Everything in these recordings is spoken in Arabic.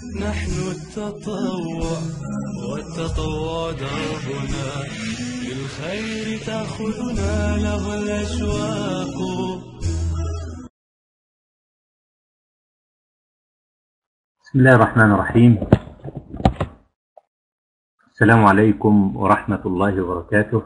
نحن التطوع والتطوع دربنا، للخير تأخذنا له الأشواق. بسم الله الرحمن الرحيم. السلام عليكم ورحمة الله وبركاته.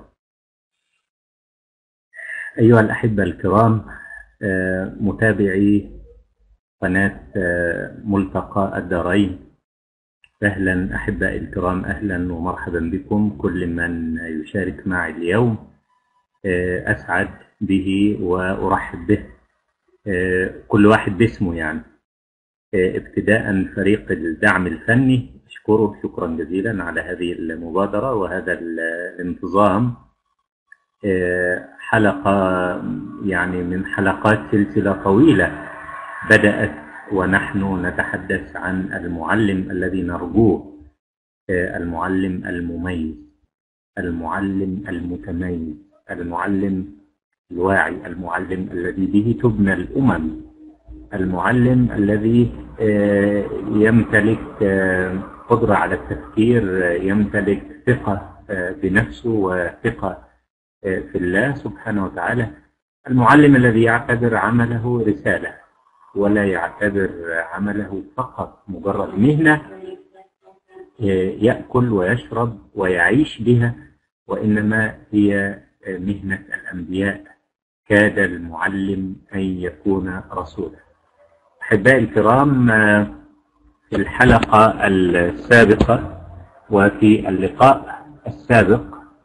أيها الأحبة الكرام، متابعي قناة ملتقى الدارين، أهلا أحبائي الكرام، أهلا ومرحبا بكم. كل من يشارك معي اليوم أسعد به وأرحب به، كل واحد باسمه يعني. ابتداء فريق الدعم الفني أشكره شكرا جزيلا على هذه المبادرة وهذا الانتظام. حلقة يعني من حلقات سلسلة طويلة بدأت ونحن نتحدث عن المعلم الذي نرجوه، المعلم المميز، المعلم المتميز، المعلم الواعي، المعلم الذي به تبنى الأمم، المعلم الذي يمتلك قدرة على التفكير، يمتلك ثقة بنفسه وثقة في الله سبحانه وتعالى، المعلم الذي يعتبر عمله رسالة ولا يعتبر عمله فقط مجرد مهنة يأكل ويشرب ويعيش بها، وإنما هي مهنة الأنبياء. كاد المعلم أن يكون رسولا. أحبائي الكرام، في الحلقة السابقة وفي اللقاء السابق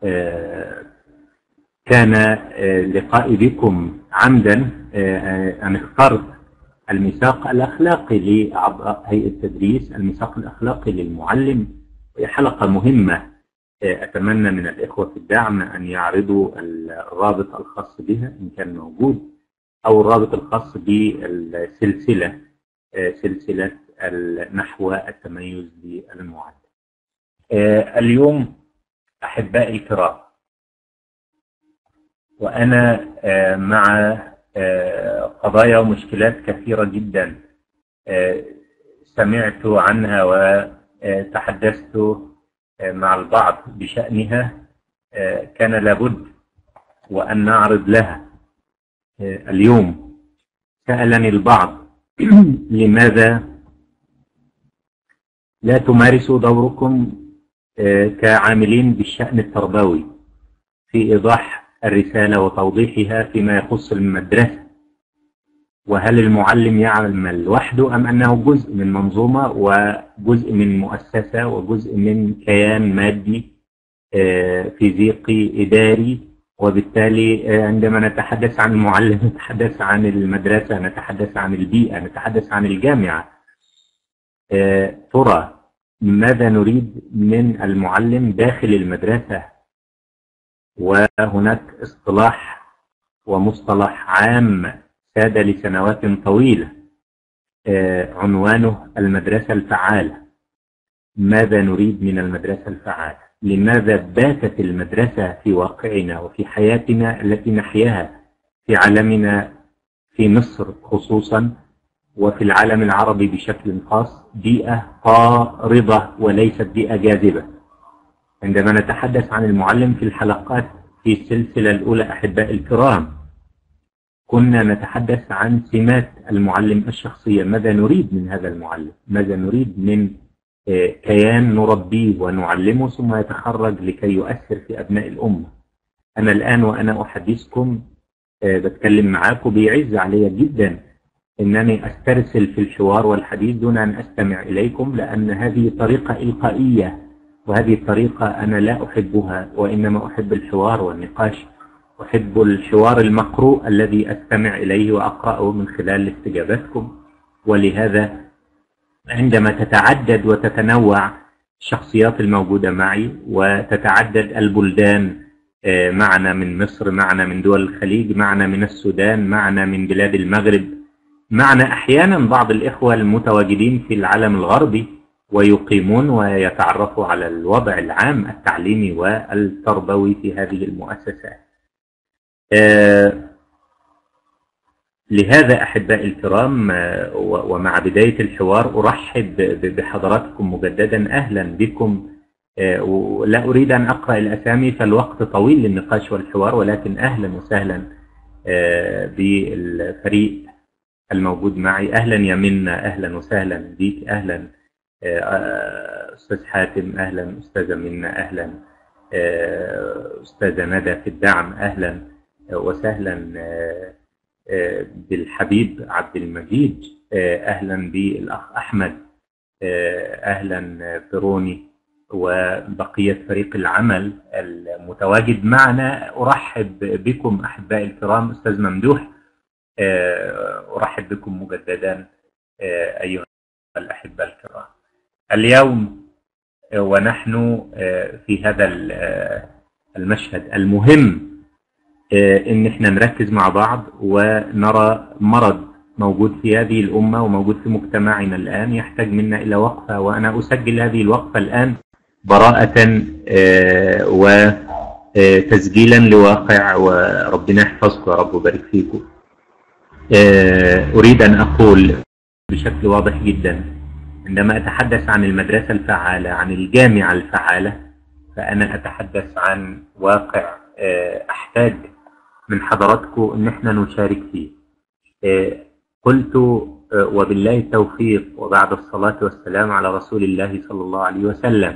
كان لقائي بكم عمدا أن اخترت الميثاق الأخلاقي لأعضاء هيئة التدريس، الميثاق الأخلاقي للمعلم، وهي حلقة مهمة. أتمنى من الإخوة في الدعم أن يعرضوا الرابط الخاص بها إن كان موجود، أو الرابط الخاص بالسلسلة، سلسلة نحو التميز للمعلم. اليوم أحبائي الكرام، وأنا مع قضايا ومشكلات كثيرة جدا سمعت عنها وتحدثت مع البعض بشأنها، كان لابد وأن نعرض لها. اليوم سألني البعض لماذا لا تمارسوا دوركم كعاملين بالشأن التربوي في إيضاح الرسالة وتوضيحها فيما يخص المدرسة، وهل المعلم يعمل وحده أم أنه جزء من منظومة وجزء من مؤسسة وجزء من كيان مادي فيزيقي إداري. وبالتالي عندما نتحدث عن المعلم نتحدث عن المدرسة، نتحدث عن البيئة، نتحدث عن الجامعة. ترى ماذا نريد من المعلم داخل المدرسة؟ وهناك اصطلاح ومصطلح عام ساد لسنوات طويلة عنوانه المدرسة الفعالة. ماذا نريد من المدرسة الفعالة؟ لماذا باتت المدرسة في واقعنا وفي حياتنا التي نحياها في عالمنا، في مصر خصوصا وفي العالم العربي بشكل خاص، بيئة طاردة وليست بيئة جاذبة؟ عندما نتحدث عن المعلم في الحلقات في السلسلة الأولى أحبائي الكرام، كنا نتحدث عن سمات المعلم الشخصية. ماذا نريد من هذا المعلم؟ ماذا نريد من كيان نربيه ونعلمه ثم يتخرج لكي يؤثر في أبناء الأمة؟ أنا الآن وأنا أحدثكم بتكلم معاكم بيعز علي جدا أنني أسترسل في الحوار والحديث دون أن أستمع إليكم، لأن هذه طريقة إلقائية، وهذه الطريقة أنا لا أحبها، وإنما أحب الحوار والنقاش. أحب الحوار المقروء الذي أستمع إليه وأقرأه من خلال استجابتكم. ولهذا عندما تتعدد وتتنوع الشخصيات الموجودة معي وتتعدد البلدان، معنا من مصر، معنا من دول الخليج، معنا من السودان، معنا من بلاد المغرب، معنا أحيانا بعض الإخوة المتواجدين في العالم الغربي ويقيمون ويتعرفوا على الوضع العام التعليمي والتربوي في هذه المؤسسات. لهذا أحبائي الكرام، ومع بداية الحوار أرحب بحضراتكم مجددا. أهلا بكم. ولا أريد أن أقرأ الأسامي فالوقت طويل للنقاش والحوار، ولكن أهلا وسهلا بالفريق الموجود معي. أهلا يا منى، أهلا وسهلا بك. أهلا أستاذ حاتم، أهلا أستاذة منى، أهلا أستاذة ندى في الدعم، أهلا وسهلا بالحبيب عبد المجيد، أهلا بالأخ أحمد، أهلا فروني وبقية فريق العمل المتواجد معنا. أرحب بكم أحبائي الكرام. أستاذ ممدوح، أرحب بكم مجددا أيها الأحبة الكرام. اليوم ونحن في هذا المشهد المهم إن احنا نركز مع بعض ونرى مرض موجود في هذه الأمة وموجود في مجتمعنا الآن يحتاج منا إلى وقفة، وأنا أسجل هذه الوقفة الآن براءة وتسجيلا لواقع، وربنا يحفظكم يا رب وبارك فيكم. أريد أن أقول بشكل واضح جدا، عندما أتحدث عن المدرسة الفعالة، عن الجامعة الفعالة، فأنا أتحدث عن واقع أحتاج من حضراتكم أن احنا نشارك فيه. قلت وبالله التوفيق وبعد الصلاة والسلام على رسول الله صلى الله عليه وسلم،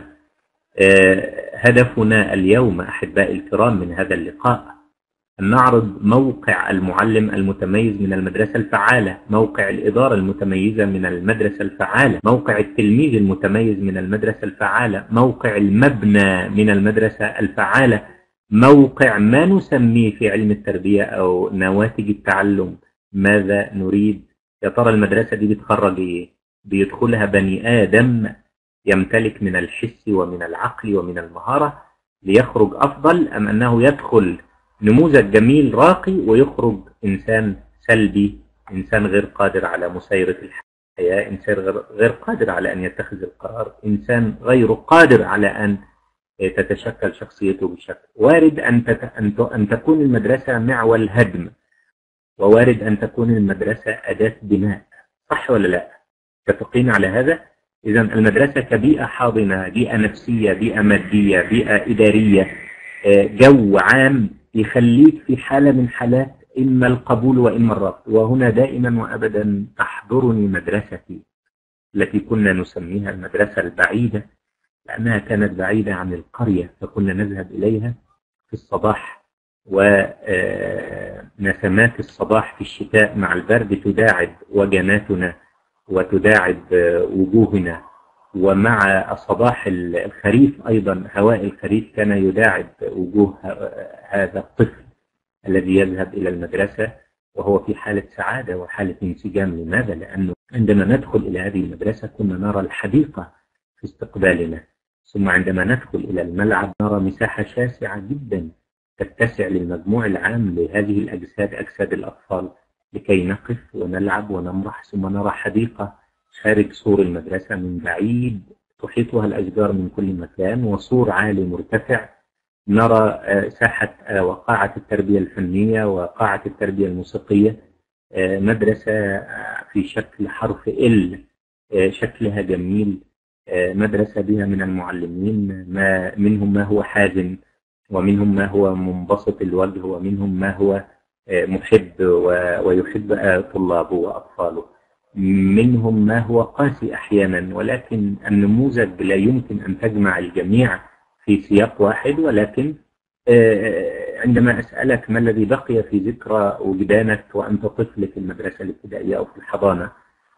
هدفنا اليوم أحبائي الكرام من هذا اللقاء أن نعرض موقع المعلم المتميز من المدرسة الفعالة، موقع الإدارة المتميزة من المدرسة الفعالة، موقع التلميذ المتميز من المدرسة الفعالة، موقع المبنى من المدرسة الفعالة، موقع ما نسميه في علم التربية أو نواتج التعلم. ماذا نريد؟ يا ترى المدرسة دي بتخرج إيه؟ بيدخلها بني آدم يمتلك من الحس ومن العقل ومن المهارة ليخرج أفضل، أم أنه يدخل نموذج جميل راقي ويخرج إنسان سلبي، إنسان غير قادر على مسايرة الحياة، إنسان غير قادر على أن يتخذ القرار، إنسان غير قادر على أن تتشكل شخصيته بشكل. وارد أن تكون المدرسة معول هدم، ووارد أن تكون المدرسة أداة بناء. صح ولا لا؟ متفقين على هذا؟ إذا المدرسة كبيئة حاضنة، بيئة نفسية، بيئة مادية، بيئة إدارية، جو عام يخليك في حالة من حالات إما القبول وإما الرفض. وهنا دائما وأبدا تحضرني مدرستي التي كنا نسميها المدرسة البعيدة، لأنها كانت بعيدة عن القرية، فكنا نذهب إليها في الصباح، ونسمات الصباح في الشتاء مع البرد تداعب وجناتنا وتداعب وجوهنا، ومع صباح الخريف أيضا هواء الخريف كان يداعب وجوه هذا الطفل الذي يذهب إلى المدرسة وهو في حالة سعادة وحالة انسجام. لماذا؟ لأنه عندما ندخل إلى هذه المدرسة كنا نرى الحديقة في استقبالنا، ثم عندما ندخل إلى الملعب نرى مساحة شاسعة جدا تتسع للمجموع العام لهذه الأجساد، أجساد الأطفال، لكي نقف ونلعب ونمرح. ثم نرى حديقة خارج سور المدرسة من بعيد تحيطها الأشجار من كل مكان، وسور عالي مرتفع. نرى ساحة وقاعة التربية الفنية وقاعة التربية الموسيقية، مدرسة في شكل حرف ال، شكلها جميل، مدرسة بها من المعلمين منهم ما هو حازم، ومنهم ما هو منبسط الوجه، ومنهم ما هو محب ويحب طلابه وأطفاله، منهم ما هو قاسي أحيانا. ولكن النموذج لا يمكن أن تجمع الجميع في سياق واحد. ولكن عندما أسألك ما الذي بقي في ذكرى وجدانك وأنت طفل في المدرسة الابتدائية أو في الحضانة،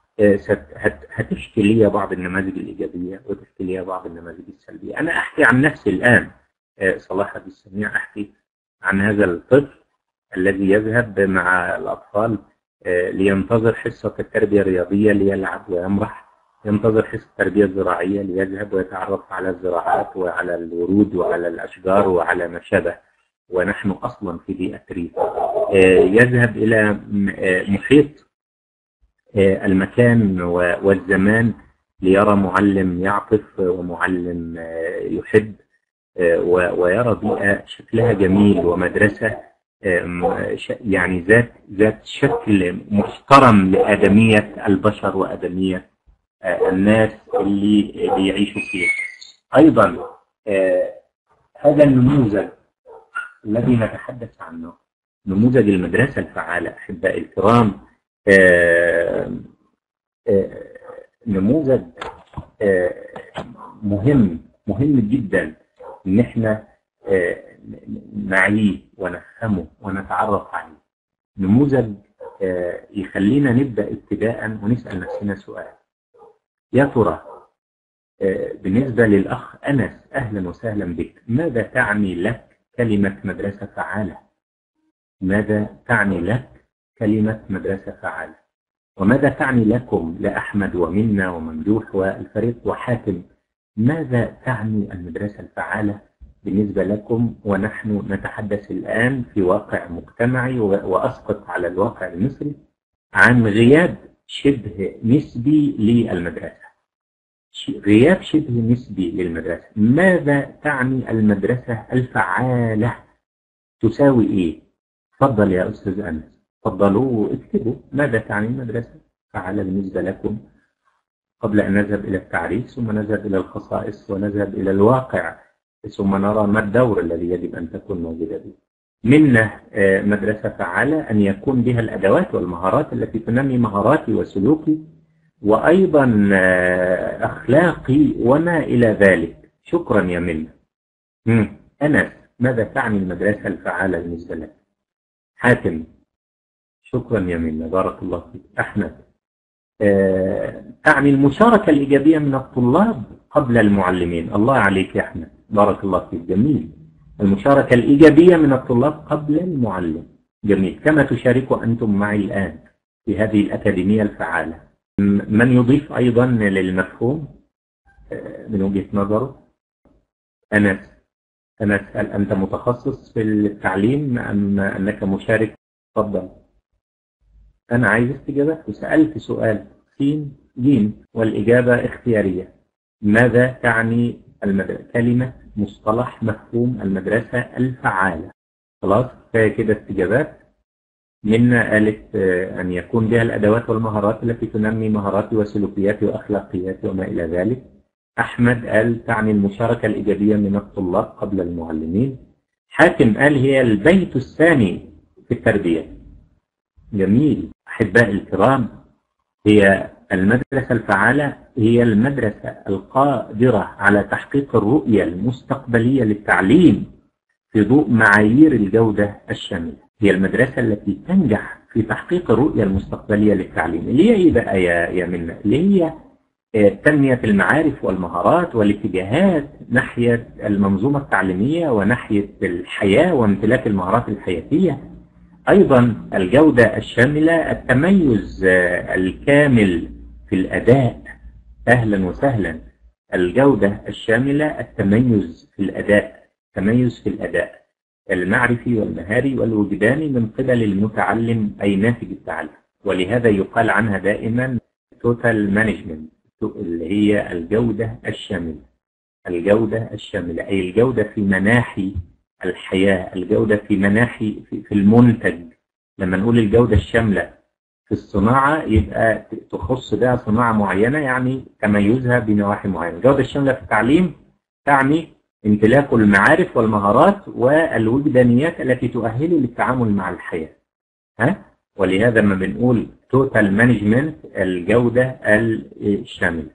هتحكي لي بعض النماذج الإيجابية وتحكي لي بعض النماذج السلبية. أنا أحكي عن نفسي الآن صلاح بالسميع، أحكي عن هذا الطفل الذي يذهب مع الأطفال لينتظر حصة التربية الرياضية ليلعب ويمرح، ينتظر حصة التربية الزراعية ليذهب ويتعرف على الزراعات وعلى الورود وعلى الأشجار وعلى ما شابه، ونحن أصلا في بيئة ريف. يذهب إلى محيط المكان والزمان ليرى معلم يعطف ومعلم يحب، ويرى بيئة شكلها جميل ومدرسة يعني ذات شكل محترم لآدمية البشر وآدمية الناس اللي يعيشوا فيه. أيضا هذا النموذج الذي نتحدث عنه، نموذج المدرسة الفعالة أحبائي الكرام، نموذج مهم جدا ان احنا نعيه ونفهمه ونتعرف عليه. نموذج يخلينا نبدأ ابتداء ونسأل نفسنا سؤال: يا ترى بالنسبة للأخ أنس، أهلا وسهلا بك، ماذا تعني لك كلمة مدرسة فعالة؟ ماذا تعني لك كلمة مدرسة فعالة؟ وماذا تعني لكم لأحمد ومنى وممدوح والفريق وحاتم؟ ماذا تعني المدرسة الفعالة بالنسبة لكم ونحن نتحدث الآن في واقع مجتمعي وأسقط على الواقع المصري عن غياب شبه نسبي للمدرسة؟ غياب شبه نسبي للمدرسة. ماذا تعني المدرسة الفعالة؟ تساوي إيه؟ تفضل يا أستاذ أنس، تفضلوا اكتبوا ماذا تعني المدرسة الفعالة بالنسبة لكم قبل أن نذهب إلى التعريف، ثم نذهب إلى الخصائص ونذهب إلى الواقع، ثم نرى ما الدور الذي يجب أن تكون موجودة به. منا مدرسة فعالة أن يكون بها الأدوات والمهارات التي تنمي مهاراتي وسلوكي وأيضا أخلاقي وما إلى ذلك. شكرا يا منى. أنس، ماذا تعني المدرسة الفعالة بالنسبة لك؟ حاتم، شكرا يا منى، بارك الله فيك. أحمد، تعني المشاركة الإيجابية من الطلاب قبل المعلمين. الله عليك يا أحمد، بارك الله فيك، جميل. المشاركة الإيجابية من الطلاب قبل المعلم، جميل. كما تشاركوا أنتم معي الآن في هذه الأكاديمية الفعالة. من يضيف أيضا للمفهوم من وجهة نظره؟ أنس، هل أنت متخصص في التعليم أم أنك مشارك؟ تفضل. أنا عايز استجابات، وسألت سؤال سين جيم والإجابة اختيارية. ماذا تعني كلمة مصطلح مفهوم المدرسة الفعالة؟ خلاص كفاية كده استجابات. منا قالت أن يكون بها الأدوات والمهارات التي تنمي مهاراتي وسلوكياتي وأخلاقياتي وما إلى ذلك. أحمد قال تعني المشاركة الإيجابية من الطلاب قبل المعلمين. حاتم قال هي البيت الثاني في التربية. جميل. أحبائي الكرام، هي المدرسة الفعالة هي المدرسة القادرة على تحقيق الرؤية المستقبلية للتعليم في ضوء معايير الجودة الشاملة. هي المدرسة التي تنجح في تحقيق الرؤية المستقبلية للتعليم، اللي هي إيه بقى يا منى؟ اللي هي تنمية المعارف والمهارات والاتجاهات ناحية المنظومة التعليمية وناحية الحياة وامتلاك المهارات الحياتية. أيضا الجودة الشاملة، التميز الكامل في الأداء. أهلا وسهلا. الجودة الشاملة، التميز في الأداء، تميز في الأداء المعرفي والمهاري والوجداني من قبل المتعلم أي ناتج التعلم. ولهذا يقال عنها دائما توتال مانجمنت، اللي هي الجودة الشاملة. الجودة الشاملة أي الجودة في مناحي الحياة، الجودة في مناحي في المنتج. لما نقول الجودة الشاملة في الصناعة يبقى تخص بها صناعة معينة، يعني تميزها بنواحي معينة. الجودة الشاملة في التعليم تعني امتلاك المعارف والمهارات والوجدانيات التي تؤهله للتعامل مع الحياة. ولهذا ما بنقول توتال مانجمنت، الجودة الشاملة.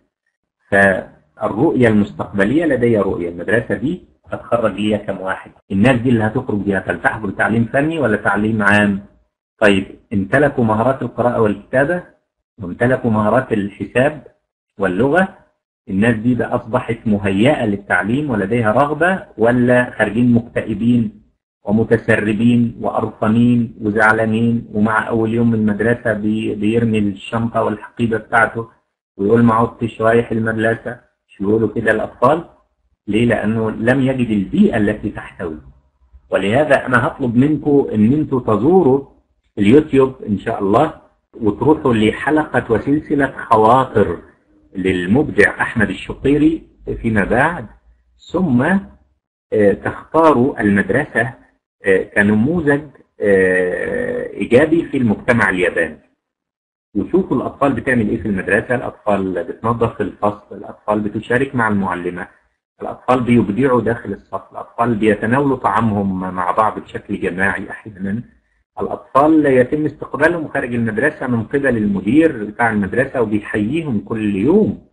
فالرؤية المستقبلية، لدي رؤية المدرسة دي هتخرج ليها كم واحد؟ الناس دي اللي هتخرج بيها تلتحق بتعليم فني ولا تعليم عام؟ طيب امتلكوا مهارات القراءة والكتابة وامتلكوا مهارات الحساب واللغة؟ الناس دي بقى أصبحت مهيئة للتعليم ولديها رغبة، ولا خارجين مكتئبين ومتسربين وقرفانين وزعلانين، ومع أول يوم من المدرسة بيرمي الشنطة والحقيبة بتاعته ويقول ما عدتش رايح المدرسة؟ شو يقولوا كده الأطفال؟ ليه؟ لأنه لم يجد البيئة التي تحتوي. ولهذا أنا هطلب منكم أن انتوا تزوروا اليوتيوب إن شاء الله وتروحوا لحلقة وسلسلة خواطر للمبدع أحمد الشقيري فيما بعد، ثم تختاروا المدرسة كنموذج إيجابي في المجتمع الياباني. وشوفوا الأطفال بتعمل إيه في المدرسة، الأطفال بتنظف الفصل، الأطفال بتشارك مع المعلمة، الأطفال بيبدعوا داخل الصف، الأطفال بيتناولوا طعامهم مع بعض بشكل جماعي أحيانا، الأطفال يتم استقبالهم خارج المدرسة من قبل المدير بتاع المدرسة وبيحييهم كل يوم.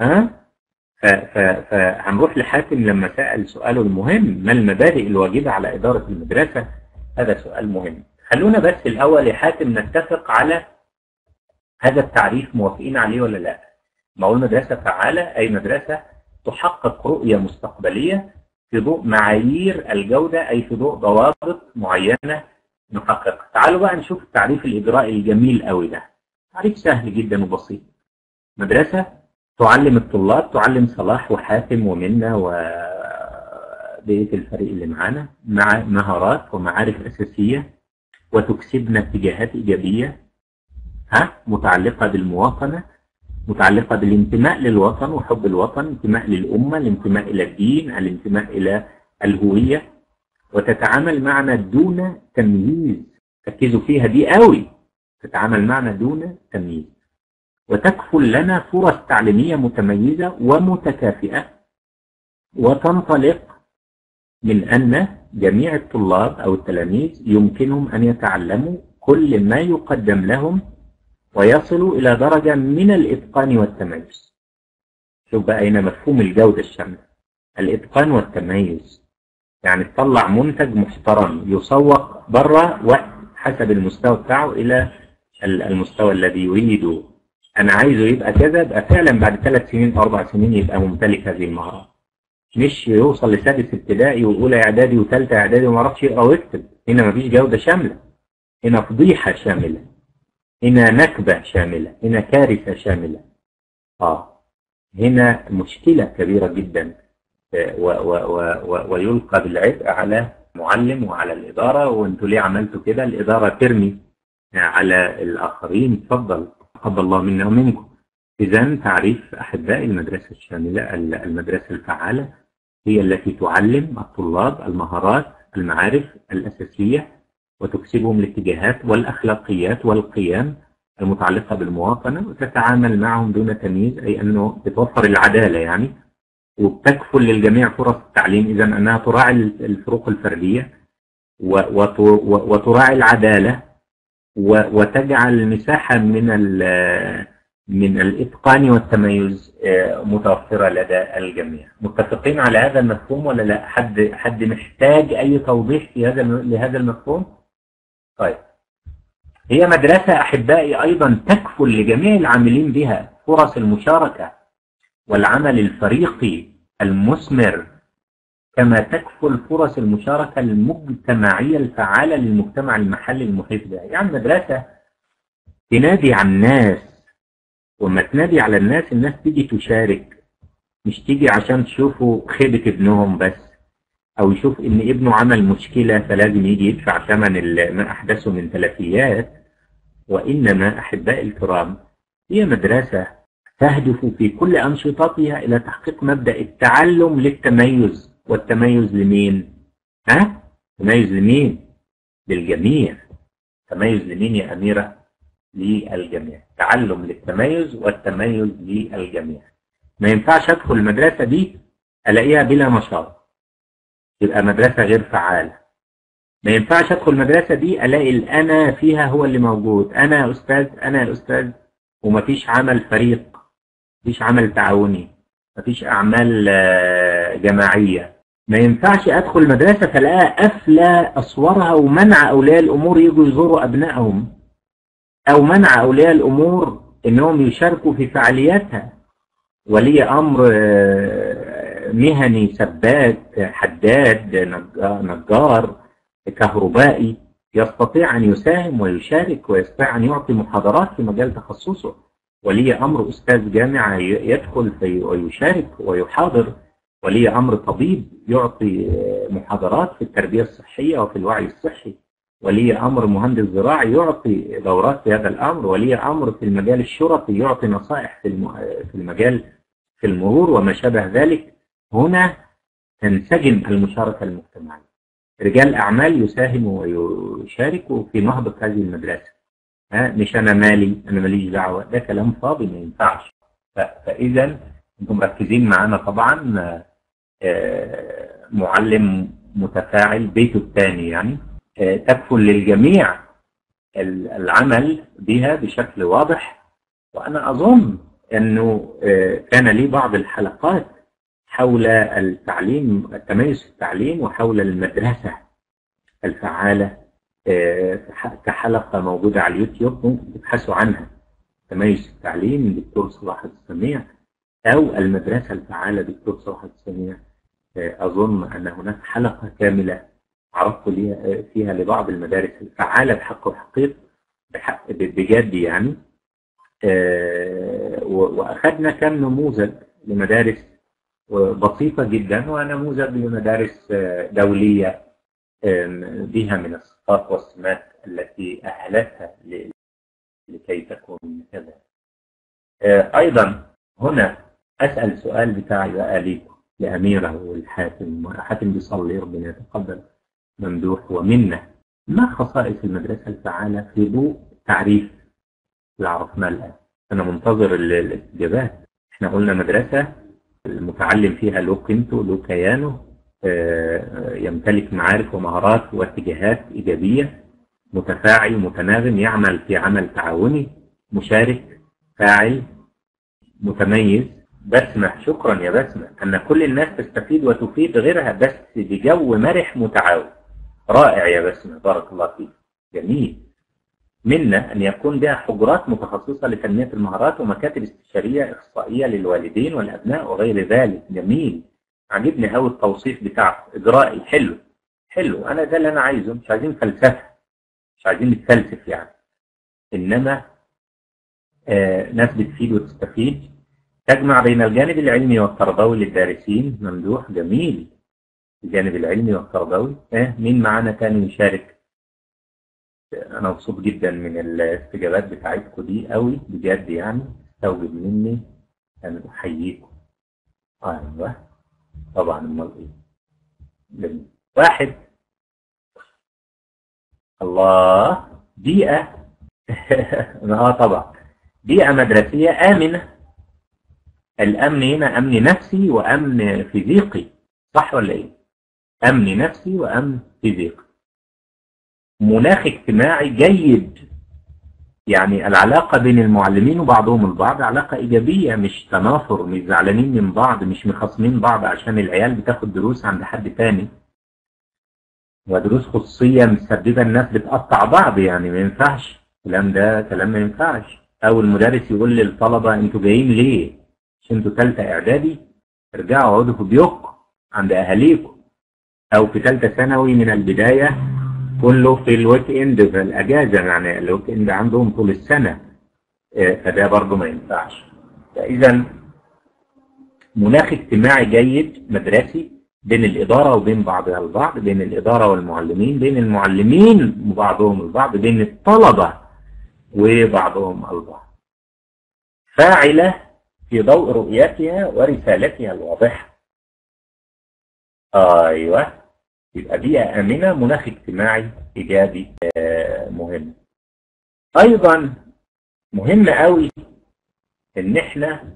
فهنروح لحاتم لما سأل سؤاله المهم، ما المبادئ الواجبة على إدارة المدرسة؟ هذا سؤال مهم. خلونا بس الأول يا حاتم نتفق على هذا التعريف، موافقين عليه ولا لا؟ ما أقول مدرسة فعالة أي مدرسة تحقق رؤية مستقبلية في ضوء معايير الجودة، أي في ضوء ضوابط معينة نحققها. تعالوا بقى نشوف التعريف الإجرائي الجميل قوي ده. تعريف سهل جدا وبسيط. مدرسة تعلم الطلاب، تعلم صلاح وحاتم ومنة وبقية الفريق اللي معانا مع مهارات ومعارف أساسية، وتكسبنا اتجاهات إيجابية متعلقة بالمواطنة، متعلقة بالانتماء للوطن وحب الوطن، الانتماء للأمة، الانتماء إلى الدين، الانتماء إلى الهوية، وتتعامل معنا دون تمييز. ركزوا فيها دي قوي، تتعامل معنا دون تمييز، وتكفل لنا فرص تعليمية متميزة ومتكافئة، وتنطلق من أن جميع الطلاب أو التلاميذ يمكنهم أن يتعلموا كل ما يقدم لهم ويصلوا إلى درجة من الإتقان والتميز. شوف بقى هنا مفهوم الجودة الشاملة، الإتقان والتميز، يعني تطلع منتج محترم يسوق بره وقت حسب المستوى بتاعه إلى المستوى الذي يريده. أنا عايزه يبقى كذا، يبقى فعلا بعد 3 سنين أو 4 سنين يبقى ممتلك هذه المهارات، مش يوصل لسادس ابتدائي وأولى إعدادي وثالثة إعدادي وما عرفش يقرأ ويكتب. هنا مفيش جودة شاملة، هنا فضيحة شاملة، هنا نكبة شاملة، هنا كارثة شاملة. هنا مشكلة كبيرة جدا، ويلقى بالعبء على المعلم وعلى الإدارة، وانتوا ليه عملتوا كده؟ الإدارة ترمي على الآخرين. تفضل تقبل الله منا ومنكم. إذا تعريف أحبائي المدرسة الشاملة، المدرسة الفعالة هي التي تعلم الطلاب المهارات المعارف الأساسية وتكسبهم الاتجاهات والأخلاقيات والقيم المتعلقة بالمواطنة، وتتعامل معهم دون تمييز، أي أنه بتوفر العدالة يعني، وبتكفل للجميع فرص التعليم. إذا أنها تراعي الفروق الفردية وتراعي العدالة، وتجعل مساحة من الإتقان والتميز متوفرة لدى الجميع. متفقين على هذا المفهوم ولا لا؟ حد محتاج أي توضيح في لهذا المفهوم؟ طيب، هي مدرسة أحبائي أيضا تكفل لجميع العاملين بها فرص المشاركة والعمل الفريقي المثمر، كما تكفل فرص المشاركة المجتمعية الفعالة للمجتمع المحلي المحيط بها. يعني مدرسة تنادي على الناس، وما تنادي على الناس تيجي تشارك، مش تيجي عشان تشوفوا خيبة ابنهم بس، أو يشوف إن ابنه عمل مشكلة فلازم يجي يدفع ثمن ما أحدثه من تلفيات. وإنما أحبائي الكرام، هي مدرسة تهدف في كل أنشطتها إلى تحقيق مبدأ التعلم للتميز. والتميز لمين؟ تميز لمين؟ للجميع. تميز لمين يا أميرة؟ للجميع. تعلم للتميز والتميز للجميع. ما ينفعش أدخل المدرسة دي ألاقيها بلا نشاط، يبقى مدرسة غير فعالة. ما ينفعش أدخل المدرسة دي ألاقي الأنا فيها هو اللي موجود، أنا يا أستاذ أنا يا أستاذ، ومفيش عمل فريق، مفيش عمل تعاوني، مفيش أعمال جماعية. ما ينفعش أدخل المدرسة فلاقيها قافلة أسوارها ومنع أولياء الأمور يجوا يزوروا أبنائهم، أو منع أولياء الأمور إنهم يشاركوا في فعالياتها. ولي أمر مهني، سباك، حداد، نجار، كهربائي، يستطيع أن يساهم ويشارك ويستطيع أن يعطي محاضرات في مجال تخصصه. ولي أمر أستاذ جامعة يدخل ويشارك ويحاضر. ولي أمر طبيب يعطي محاضرات في التربية الصحية وفي الوعي الصحي. ولي أمر مهندس زراعي يعطي دورات في هذا الأمر. ولي أمر في المجال الشرطي يعطي نصائح في المجال في المرور وما شابه ذلك. هنا تنسجم المشاركة المجتمعية. رجال أعمال يساهموا ويشاركوا في نهضة هذه المدرسة. مش أنا ماليش دعوة، ده كلام فاضي ما ينفعش. فإذا أنتم مركزين معانا طبعا. معلم متفاعل بيته الثاني يعني، تكفل للجميع العمل بها بشكل واضح. وأنا أظن أنه كان لي بعض الحلقات حول التعليم، التميز في التعليم، وحول المدرسة الفعالة كحلقة موجودة على اليوتيوب، ممكن تبحثوا عنها. تميز في التعليم دكتور صلاح السميع، أو المدرسة الفعالة دكتور صلاح السميع. أظن أن هناك حلقة كاملة عرضت فيها لبعض المدارس الفعالة بحق وحقيق، بجد يعني. وأخذنا كم نموذج لمدارس بسيطة جدا، ونموذج لمدارس دولية بها من الصفات والسمات التي أهلتها لكي تكون كذا. أيضا هنا أسأل سؤال بتاعي بقى ليكم، لأميرة والحاتم. حاتم بيصلي، ربنا يتقبل ممدوح ومنة. ما خصائص المدرسة الفعالة في ضوء تعريف اللي عرفناه الآن؟ أنا منتظر الإجابات. احنا قلنا مدرسة المتعلم فيها له قيمته، له كيانه، يمتلك معارف ومهارات واتجاهات إيجابية، متفاعل متناغم، يعمل في عمل تعاوني، مشارك، فاعل، متميز. بسمة، شكرا يا بسمة، أن كل الناس تستفيد وتفيد غيرها بس بجو مرح متعاون. رائع يا بسمة، بارك الله فيك، جميل. منا أن يكون بها حجرات متخصصة لتنمية المهارات، ومكاتب استشارية إخصائية للوالدين والأبناء وغير ذلك. جميل، عجبني أوي التوصيف بتاعه، إجرائي، حلو حلو. أنا ده اللي أنا عايزه، مش عايزين فلسفة، مش عايزين نتفلسف يعني، إنما ناس بتفيد وتستفيد، تجمع بين الجانب العلمي والتربوي للدارسين. ممدوح، جميل، الجانب العلمي والتربوي. مين معانا تاني يشارك؟ أنا مبسوط جدا من الاستجابات بتاعتكم دي قوي بجد يعني، استوجب مني أن أحييكم. أيوه طبعا، أمال إيه؟ جميل. واحد، الله، بيئة طبعا، بيئة مدرسية آمنة. الأمن هنا أمن نفسي وأمن فيزيقي، صح ولا إيه؟ أمن نفسي وأمن فيزيقي. مناخ اجتماعي جيد، يعني العلاقة بين المعلمين وبعضهم البعض علاقة إيجابية، مش تنافر، مش زعلانين من بعض، مش مخاصمين بعض عشان العيال بتاخد دروس عند حد تاني، ودروس خصوصية مسببة الناس بتقطع بعض. يعني ما ينفعش الكلام ده، كلام ما ينفعش. أو المدرس يقول للطلبة أنتوا جايين ليه؟ مش أنتوا تالتة إعدادي؟ ارجعوا اقعدوا في بيوتكم عند أهاليكم. أو في تالتة ثانوي من البداية كله في الويك إند، في الأجازة، يعني الويك إند عندهم طول السنة، فده برضه ما ينفعش. فإذا مناخ اجتماعي جيد مدرسي بين الإدارة وبين بعضها البعض، بين الإدارة والمعلمين، بين المعلمين وبعضهم البعض، بين الطلبة وبعضهم البعض. فاعلة في ضوء رؤيتها ورسالتها الواضحة. أيوة، يبقى بيئة آمنة، مناخ اجتماعي إيجابي مهم. أيضا مهم قوي إن احنا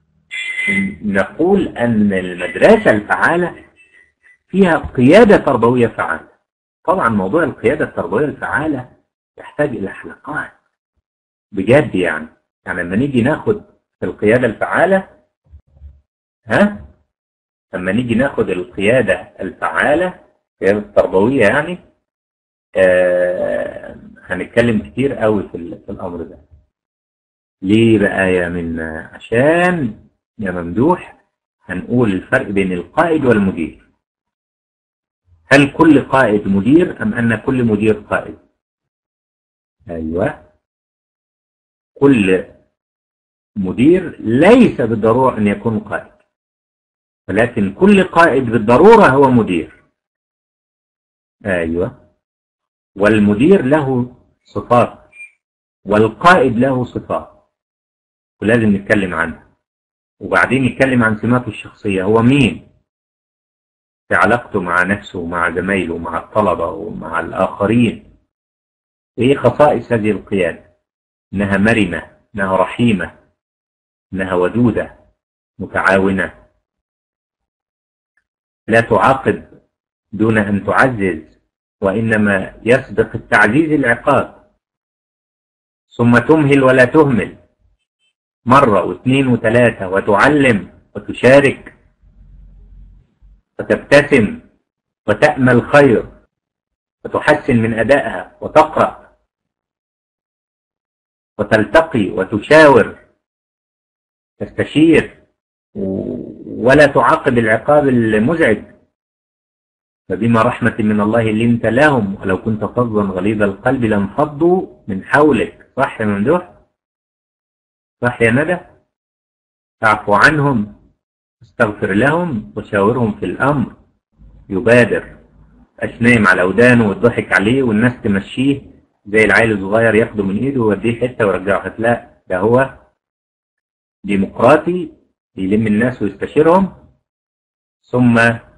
نقول أن المدرسة الفعالة فيها قيادة تربوية فعالة. طبعا موضوع القيادة التربوية الفعالة يحتاج إلى حلقات بجد يعني لما نيجي ناخد القيادة الفعالة، لما نيجي ناخد القيادة الفعالة، القيادة التربوية يعني، هنتكلم كتير قوي في الأمر ده. ليه بقى يا عشان يا ممدوح هنقول الفرق بين القائد والمدير. هل كل قائد مدير أم أن كل مدير قائد؟ أيوة، كل مدير ليس بالضرورة أن يكون قائد، ولكن كل قائد بالضرورة هو مدير. أيوة، والمدير له صفات والقائد له صفات، ولازم نتكلم عنها، وبعدين نتكلم عن سماته الشخصية. هو مين؟ في علاقته مع نفسه ومع زمايله ومع الطلبة ومع الآخرين. إيه خصائص هذه القيادة؟ إنها مرنة، إنها رحيمة، إنها ودودة، متعاونة، لا تعاقب دون أن تعزز، وإنما يسبق التعزيز العقاب، ثم تمهل ولا تهمل، مرة واثنين وثلاثة، وتعلم وتشارك وتبتسم وتأمل خير وتحسن من أدائها وتقرأ وتلتقي وتشاور تستشير، ولا تعاقب العقاب المزعج. فبما رحمة من الله لنت لهم ولو كنت فظا غليظ القلب لانفضوا من حولك. صح يا ممدوح؟ صح يا ندى؟ تعفو عنهم، استغفر لهم، وشاورهم في الأمر. يبادر، مبقاش نايم على ودانه والضحك عليه والناس تمشيه زي العيل الصغير، ياخده من ايده ويوديه حته ويرجعه حته. لا، ده هو ديمقراطي، يلم الناس ويستشيرهم، ثم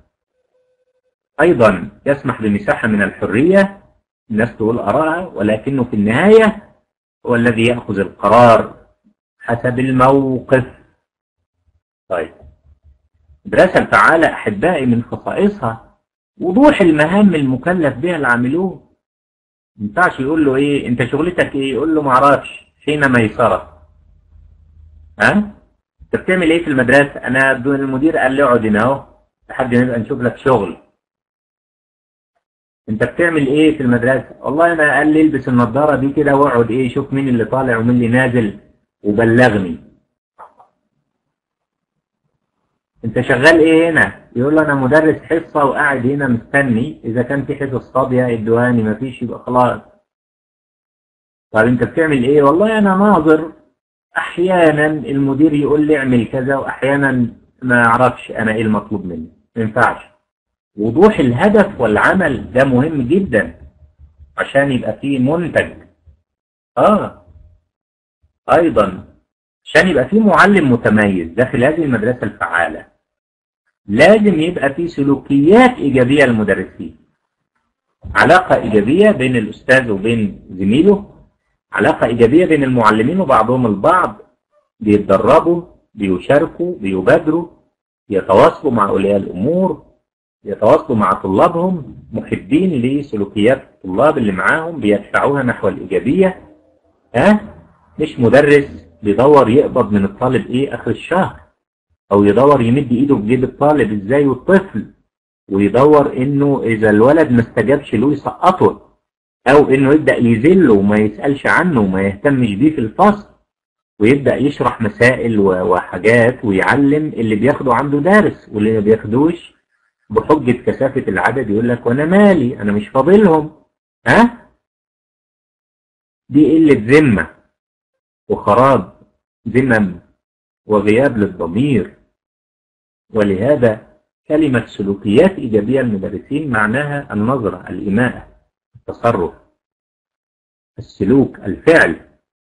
أيضا يسمح بمساحة من الحرية الناس تقول آرائها، ولكنه في النهاية هو الذي يأخذ القرار حسب الموقف. طيب، المدرسة الفعالة أحبائي من خصائصها وضوح المهام المكلف بها العاملون. ما ينفعش يقول له إيه أنت شغلتك إيه، يقول له معرفش، حين ميسرة. أنت بتعمل إيه في المدرسة؟ أنا المدير قال لي اقعد هنا أهو لحد ما نبقى نشوف لك شغل. انت بتعمل ايه في المدرسة؟ والله انا قال لي البس النضارة دي كده واقعد ايه شوف مين اللي طالع ومين اللي نازل وبلغني. انت شغال ايه هنا؟ يقول له انا مدرس حصة وقاعد هنا مستني، اذا كان في حصص فاضية ادواني، مفيش يبقى خلاص. طب انت بتعمل ايه؟ والله انا ناظر، احيانا المدير يقول لي اعمل كذا واحيانا ما اعرفش انا ايه المطلوب مني. ما ينفعش. وضوح الهدف والعمل ده مهم جدا عشان يبقى فيه منتج. ايضا عشان يبقى فيه معلم متميز داخل هذه المدرسة الفعالة لازم يبقى فيه سلوكيات ايجابية للمدرسين، علاقة ايجابية بين الاستاذ وبين زميله، علاقة ايجابية بين المعلمين وبعضهم البعض، بيتدربوا، بيشاركوا، بيبادروا، يتواصلوا مع اولياء الامور، يتواصلوا مع طلابهم، محبين لسلوكيات الطلاب اللي معاهم، بيدفعوها نحو الإيجابية. مش مدرس بيدور يقبض من الطالب ايه آخر الشهر، أو يدور يمد ايده في جيب الطالب ازاي والطفل، ويدور انه إذا الولد ما استجابش له يسقطه، أو انه يبدأ يذله وما يسألش عنه وما يهتمش بيه في الفصل، ويبدأ يشرح مسائل وحاجات ويعلم اللي بياخده عنده دارس، واللي ما بياخدوش بحجة كثافة العدد يقول لك وانا مالي انا مش فاضلهم. دي قلة ذمة وخراب ذمم وغياب للضمير. ولهذا كلمة سلوكيات إيجابية المدرسين معناها النظرة، الإيماءة، التصرف، السلوك، الفعل،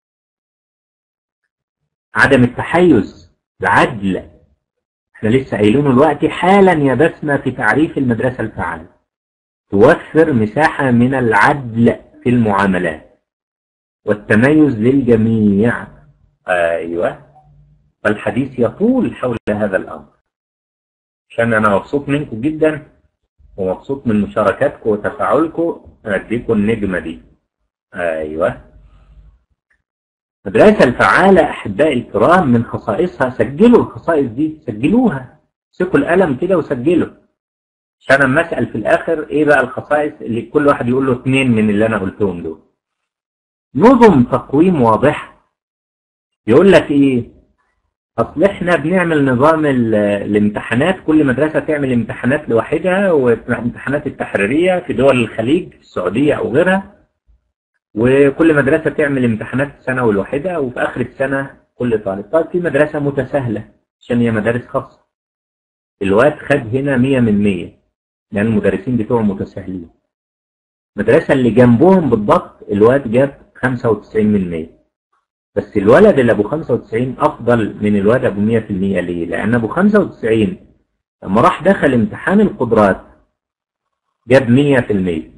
عدم التحيز، العدل. احنا لسه قايلينه دلوقتي حالا يا بسمة في تعريف المدرسة الفعالة، توفر مساحة من العدل في المعاملات والتميز للجميع. ايوه، فالحديث يطول حول هذا الامر، عشان انا مبسوط منكم جدا ومبسوط من مشاركاتكم وتفاعلكم. اديكم النجمة دي. ايوه، المدرسة الفعالة أحبائي الكرام من خصائصها، سجلوا الخصائص دي، سجلوها، امسكوا القلم كده وسجلوا، عشان اما اسال في الاخر ايه بقى الخصائص اللي كل واحد يقول له 2 من اللي انا قلتهم دول. نظم تقويم واضحة. يقول لك ايه؟ اصل احنا بنعمل نظام الامتحانات، كل مدرسة تعمل امتحانات لوحدها، وامتحانات التحريرية في دول الخليج، في السعودية او غيرها، وكل مدرسة تعمل امتحانات السنة الواحدة، وفي آخر السنة كل طالب. طيب في مدرسة متساهلة عشان هي مدارس خاصة، الواد خد هنا 100 من 100 لأن المدرسين بتوعهم متساهلين. المدرسة اللي جنبهم بالضبط الواد جاب 95 من 100، بس الولد اللي أبو 95 أفضل من الواد أبو 100%. ليه؟ لأن أبو 95 لما راح دخل امتحان القدرات جاب 100%،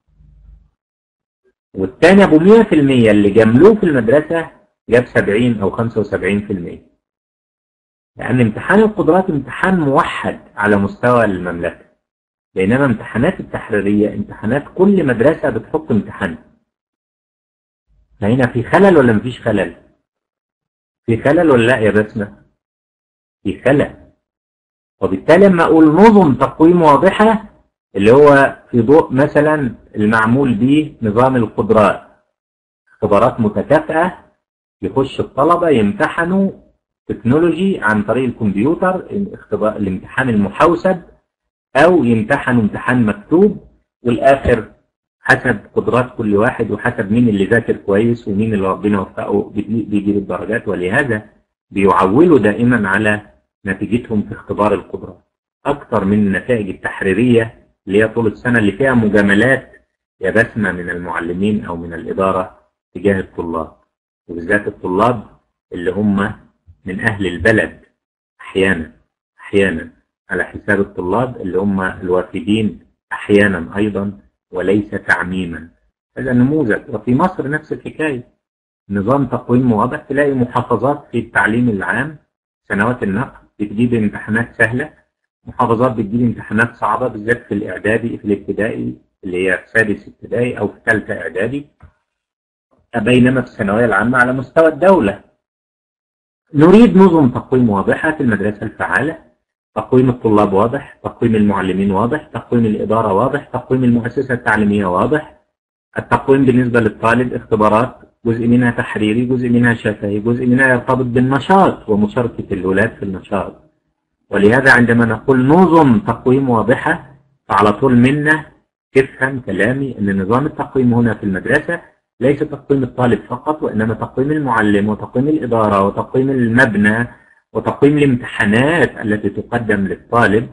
والتاني ابو 100% اللي جاملوه في المدرسة جاب 70 او 75%. لان امتحان القدرات امتحان موحد على مستوى المملكة، بينما امتحانات التحريرية امتحانات كل مدرسة بتحط امتحان. فهنا في خلل ولا مفيش خلل؟ في خلل ولا لا يا بسمة؟ في خلل. وبالتالي لما اقول نظم تقويم واضحة اللي هو في ضوء مثلا المعمول به نظام القدرات، اختبارات متكافئة، يخش الطلبة يمتحنوا تكنولوجي عن طريق الكمبيوتر، الامتحان المحوسب، او يمتحنوا امتحان مكتوب، والاخر حسب قدرات كل واحد وحسب مين اللي ذاكر كويس ومين اللي ربنا وفقه بيجيب الدرجات. ولهذا بيعولوا دائما على نتيجتهم في اختبار القدرات اكتر من النتائج التحريرية اللي هي طول السنة اللي فيها مجاملات يا بسمة من المعلمين او من الادارة تجاه الطلاب، وبالذات الطلاب اللي هم من اهل البلد احيانا على حساب الطلاب اللي هم الوافدين احيانا ايضا، وليس تعميما. هذا نموذج. وفي مصر نفس الحكاية، نظام تقويم واضح، تلاقي محافظات في التعليم العام سنوات النقل بتجيب امتحانات سهلة، محافظات بتجيب امتحانات صعبة بالذات في الاعدادي، في الابتدائي اللي هي في سادس ابتدائي او في ثالثة اعدادي، بينما في الثانوية العامة على مستوى الدولة. نريد نظم تقويم واضحة في المدرسة الفعالة، تقويم الطلاب واضح، تقويم المعلمين واضح، تقويم الإدارة واضح، تقويم المؤسسة التعليمية واضح. التقويم بالنسبة للطالب اختبارات، جزء منها تحريري، جزء منها شفهي، جزء منها يرتبط بالنشاط ومشاركة الولاد في النشاط. ولهذا عندما نقول نظم تقويم واضحة فعلى طول منا تفهم كلامي أن نظام التقويم هنا في المدرسة ليس تقويم الطالب فقط، وإنما تقويم المعلم وتقويم الإدارة وتقويم المبنى وتقويم الامتحانات التي تقدم للطالب.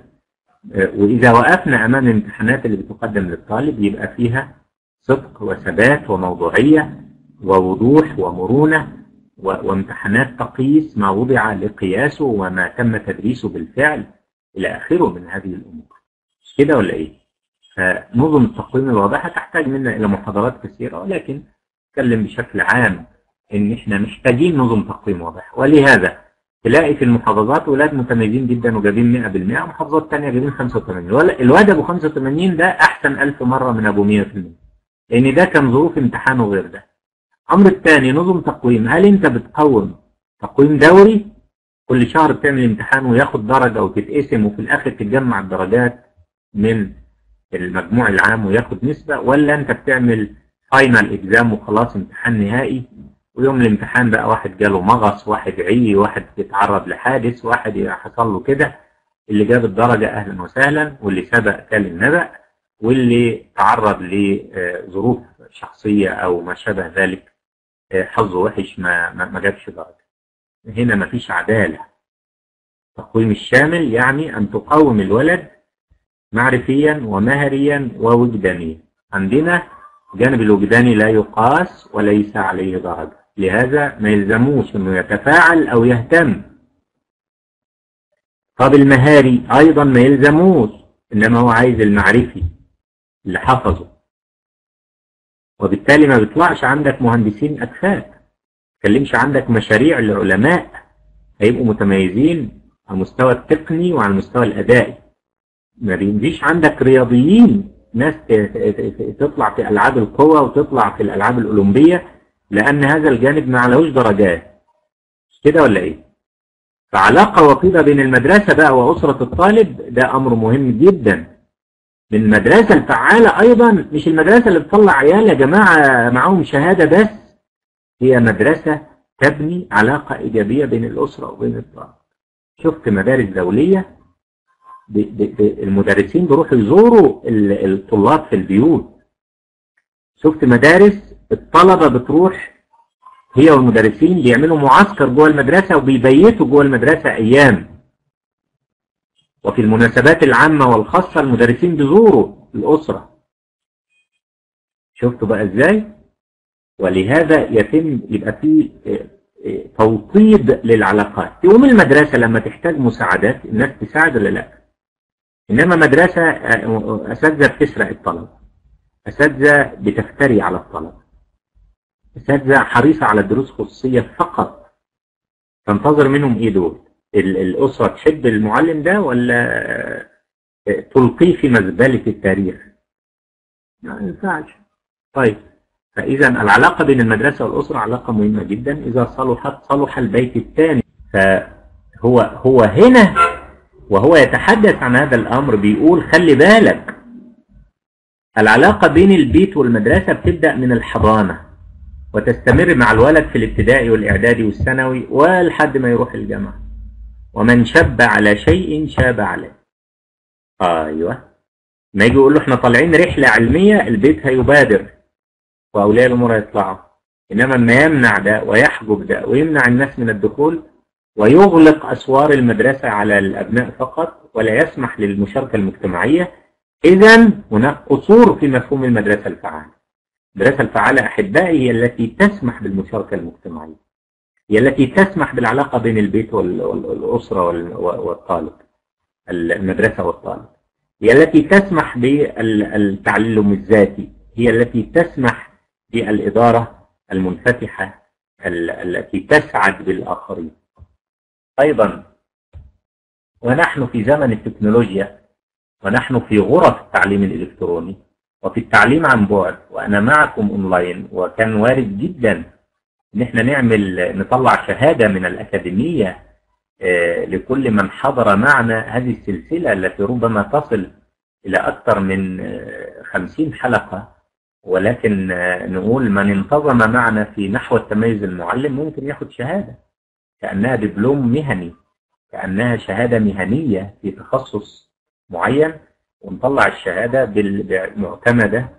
وإذا وقفنا أمام الامتحانات اللي بتقدم للطالب يبقى فيها صدق وثبات وموضوعية ووضوح ومرونة، وامتحانات تقيس ما وضع لقياسه وما تم تدريسه بالفعل إلى آخره من هذه الأمور. مش كده ولا إيه؟ فنظم التقويم الواضحة تحتاج منا إلى محاضرات كثيرة، ولكن نتكلم بشكل عام إن إحنا محتاجين نظم تقويم واضح. ولهذا تلاقي في المحافظات ولاد متميزين جدا وجايبين 100%، محافظات تانية جايبين 85%. الواد أبو 85 ده أحسن 1000 مرة من أبو 100%، لأن ده كان ظروف امتحانه غير ده. الأمر الثاني نظم تقويم. هل أنت بتقوم تقويم دوري كل شهر بتعمل امتحان وياخد درجة وتتقسم وفي الآخر تتجمع الدرجات من المجموع العام وياخد نسبة، ولا أنت بتعمل فاينل إكزام وخلاص امتحان نهائي، ويوم الامتحان بقى واحد جاله مغص، واحد عي، واحد اتعرض لحادث، واحد حصل له كده، اللي جاب الدرجة أهلا وسهلا، واللي سبق كان النبأ، واللي تعرض لظروف شخصية أو ما شابه ذلك حظه وحش ما جابش درجة. هنا ما فيش عدالة. التقويم الشامل يعني أن تقوم الولد معرفيا ومهريا ووجدانيا. عندنا الجانب الوجداني لا يقاس وليس عليه درجة، لهذا ما يلزموش انه يتفاعل او يهتم. طب المهاري ايضا ما يلزموش، انما هو عايز المعرفي اللي حفظه. وبالتالي ما بيطلعش عندك مهندسين اكفاء، ما تكلمش عندك مشاريع لعلماء هيبقوا متميزين على المستوى التقني وعلى المستوى الادائي. ما بيجيش عندك رياضيين، ناس تطلع في العاب القوى وتطلع في الالعاب الاولمبيه، لان هذا الجانب ما عليهوش درجات. مش كده ولا ايه؟ فعلاقه وطيده بين المدرسه بقى واسره الطالب ده امر مهم جدا. من المدرسه الفعاله ايضا، مش المدرسه اللي بتطلع عيال يا جماعه معاهم شهاده بس، هي مدرسه تبني علاقه ايجابيه بين الاسره وبين الطالب. شفت مدارس دوليه المدرسين بيروحوا يزوروا الطلاب في البيوت. شفت مدارس الطلبة بتروح هي والمدرسين بيعملوا معسكر جوه المدرسة وبيبيتوا جوه المدرسة أيام. وفي المناسبات العامة والخاصة المدرسين بيزوروا الأسرة. شفتوا بقى إزاي؟ ولهذا يبقى فيه توطيد للعلاقات. يقوم المدرسة لما تحتاج مساعدات الناس تساعد ولا لا؟ إنما مدرسة أساتذة بتسرق الطلب، أساتذة بتفتري على الطلب، أساتذة حريصة على الدروس خصوصية فقط. تنتظر منهم إيه دول؟ الأسرة تحب المعلم ده ولا تلقيه في مزبلة التاريخ؟ ما ينفعش. طيب، فإذا العلاقة بين المدرسة والأسرة علاقة مهمة جدا. إذا صلحت صلح البيت الثاني. فهو هنا وهو يتحدث عن هذا الأمر بيقول خلي بالك، العلاقة بين البيت والمدرسة بتبدأ من الحضانة وتستمر مع الولد في الابتدائي والإعدادي والثانوي ولحد ما يروح الجامعة. ومن شب على شيء شاب عليه. أيوه، ما يجي يقول له احنا طالعين رحلة علمية، البيت هيبادر وأولياء الأمور هيطلعوا. إنما ما يمنع ده ويحجب ده ويمنع الناس من الدخول ويغلق أسوار المدرسة على الأبناء فقط ولا يسمح للمشاركة المجتمعية، إذن هناك قصور في مفهوم المدرسة الفعالة. المدرسة الفعالة أحبائي هي التي تسمح بالمشاركة المجتمعية، هي التي تسمح بالعلاقة بين البيت والأسرة والطالب، المدرسة والطالب، هي التي تسمح بالتعلم الذاتي، هي التي تسمح بالإدارة المنفتحة التي تسعد بالآخرين. أيضا ونحن في زمن التكنولوجيا، ونحن في غرف التعليم الإلكتروني وفي التعليم عن بعد، وأنا معكم أونلاين، وكان وارد جدا إن احنا نطلع شهادة من الأكاديمية لكل من حضر معنا هذه السلسلة التي ربما تصل إلى أكثر من 50 حلقة. ولكن نقول من انتظم معنا في نحو التميز المعلم ممكن ياخد شهادة كأنها دبلوم مهني، كأنها شهادة مهنية في تخصص معين، ونطلع الشهادة معتمدة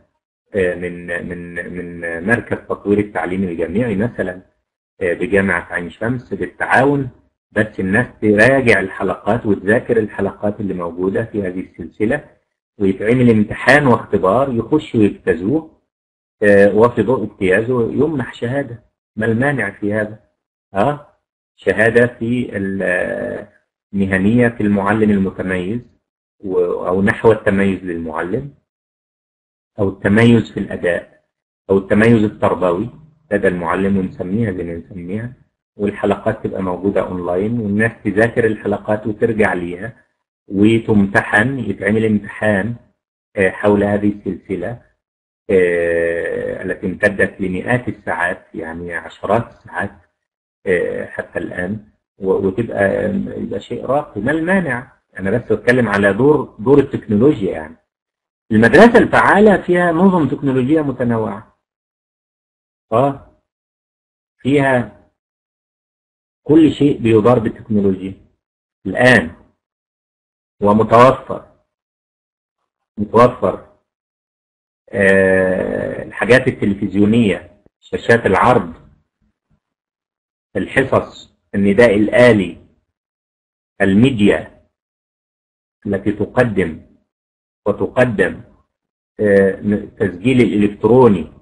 من مركز تطوير التعليم الجامعي مثلا بجامعة عين شمس بالتعاون، بس الناس تراجع الحلقات وتذاكر الحلقات اللي موجودة في هذه السلسلة، ويتعمل امتحان واختبار يخشوا ويجتازوه، وفي ضوء اجتيازه يمنح شهادة. ما المانع في هذا؟ شهادة في المهنية في المعلم المتميز، أو نحو التميز للمعلم، أو التميز في الأداء، أو التميز التربوي لدى المعلم، ونسميها زي ما نسميها، والحلقات تبقى موجودة أونلاين، والناس تذاكر الحلقات وترجع ليها وتمتحن، يتعمل امتحان حول هذه السلسلة التي امتدت لمئات الساعات، يعني عشرات الساعات حتى الآن، وتبقى شيء راقي. ما المانع؟ أنا بس أتكلم على دور التكنولوجيا. يعني المدرسة الفعالة فيها نظم تكنولوجية متنوعة، فيها كل شيء بيدار بالتكنولوجيا الآن، ومتوفر الحاجات التلفزيونية، شاشات العرض، الحصص، النداء الآلي، الميديا التي تقدم تسجيل الإلكتروني،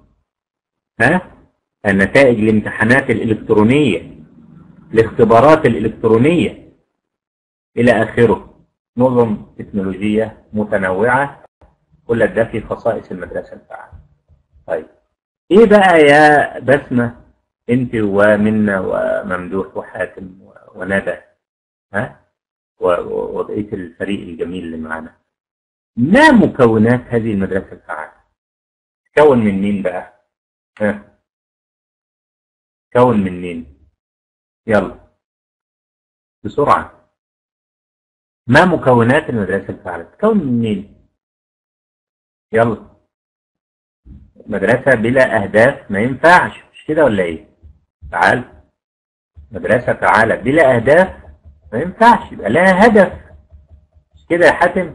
النتائج الامتحانات الإلكترونية، الاختبارات الإلكترونية إلى آخره. نظم تكنولوجية متنوعة، كل ده في خصائص المدرسة الفعالة. طيب، إيه بقى يا بسمة أنت ومنى وممدوح وحاتم وندى وبقية الفريق الجميل اللي معنا، ما مكونات هذه المدرسة الفعالة؟ تكون من مين بقى؟ تكون من مين؟ يلا بسرعة، ما مكونات المدرسة الفعالة؟ تكون من مين؟ يلا. مدرسة بلا أهداف ما ينفعش، مش كده ولا إيه؟ تعال، مدرسة فعالة بلا أهداف ما ينفعش، يبقى لها هدف، مش كده يا حاتم؟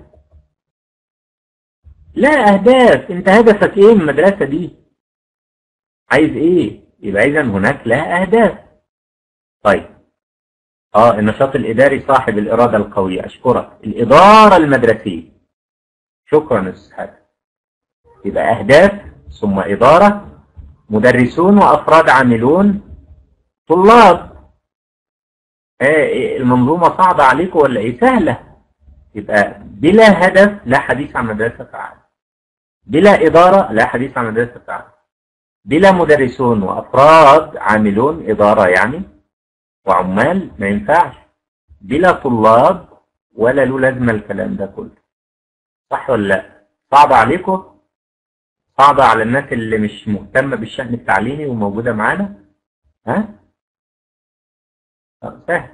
لا أهداف. أنت هدفك إيه من المدرسة دي؟ عايز إيه؟ يبقى إذا هناك لها أهداف. طيب، النشاط الإداري صاحب الإرادة القوية، أشكرك. الإدارة المدرسية، شكرا أستاذ حاتم. يبقى أهداف ثم إدارة، مدرسون وأفراد عاملون، طلاب. المنظومة صعبة عليكم ولا إيه؟ سهلة. يبقى بلا هدف لا حديث عن مدرسة فعالة، بلا إدارة لا حديث عن مدرسة فعالة، بلا مدرسون وأفراد عاملون إدارة يعني وعمال ما ينفعش، بلا طلاب ولا له لازمة الكلام ده كله. صح ولا لا؟ صعب عليكم؟ صعب على الناس اللي مش مهتمة بالشأن التعليمي وموجودة معانا؟ ها؟ سهل.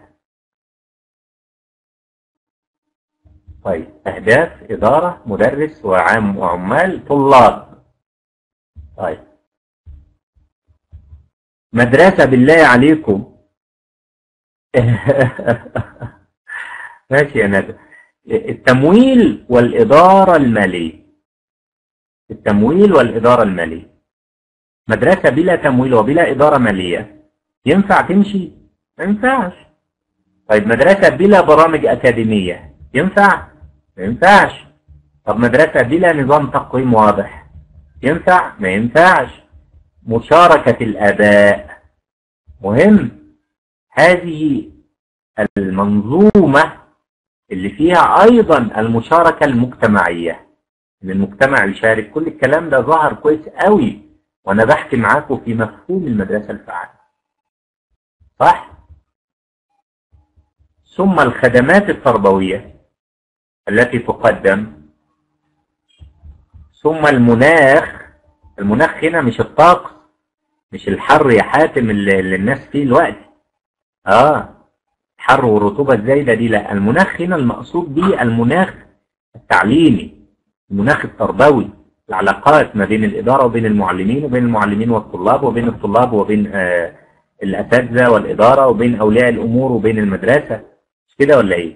طيب أهداف إدارة مدرس وعمال طلاب. طيب مدرسة بالله عليكم ماشي يا ندى. التمويل والإدارة المالية، التمويل والإدارة المالية. مدرسة بلا تمويل وبلا إدارة مالية ينفع تمشي؟ ما ينفعش. طيب مدرسة بلا برامج أكاديمية ينفع؟ ما ينفعش. طب مدرسة بلا نظام تقويم واضح ينفع؟ ما ينفعش. مشاركة الآباء مهم. هذه المنظومة اللي فيها أيضا المشاركة المجتمعية، إن المجتمع يشارك، كل الكلام ده ظهر كويس قوي وأنا بحكي معاكم في مفهوم المدرسة الفعالة. صح؟ ثم الخدمات التربوية التي تقدم، ثم المناخ. المناخ هنا مش الطقس، مش الحر يا حاتم اللي الناس فيه الوقت. حر والرطوبة الزايدة دي لا، المناخ هنا المقصود به المناخ التعليمي، المناخ التربوي، العلاقات ما بين الإدارة وبين المعلمين وبين المعلمين والطلاب وبين الطلاب وبين الأساتذة والإدارة وبين أولياء الأمور وبين المدرسة. مش كده ولا إيه؟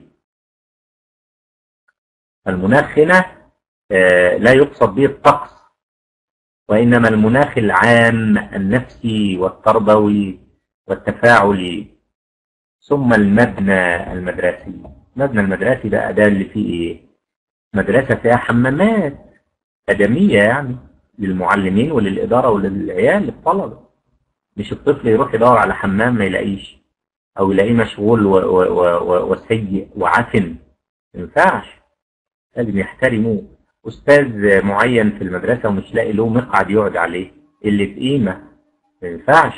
المناخ هنا لا يقصد به الطقس، وإنما المناخ العام النفسي والتربوي والتفاعلي. ثم المبنى المدرسي. المبنى المدرسي ده اللي فيه إيه؟ مدرسة فيها حمامات أدمية يعني للمعلمين وللإدارة وللعيال الطلبة. مش الطفل يروح يدور على حمام ما يلاقيش، أو يلاقيه مشغول وسيء وعفن. ما ينفعش. لازم يحترموه. أستاذ معين في المدرسة ومش لاقي له مقعد يقعد عليه، اللي بقيمة. ما ينفعش.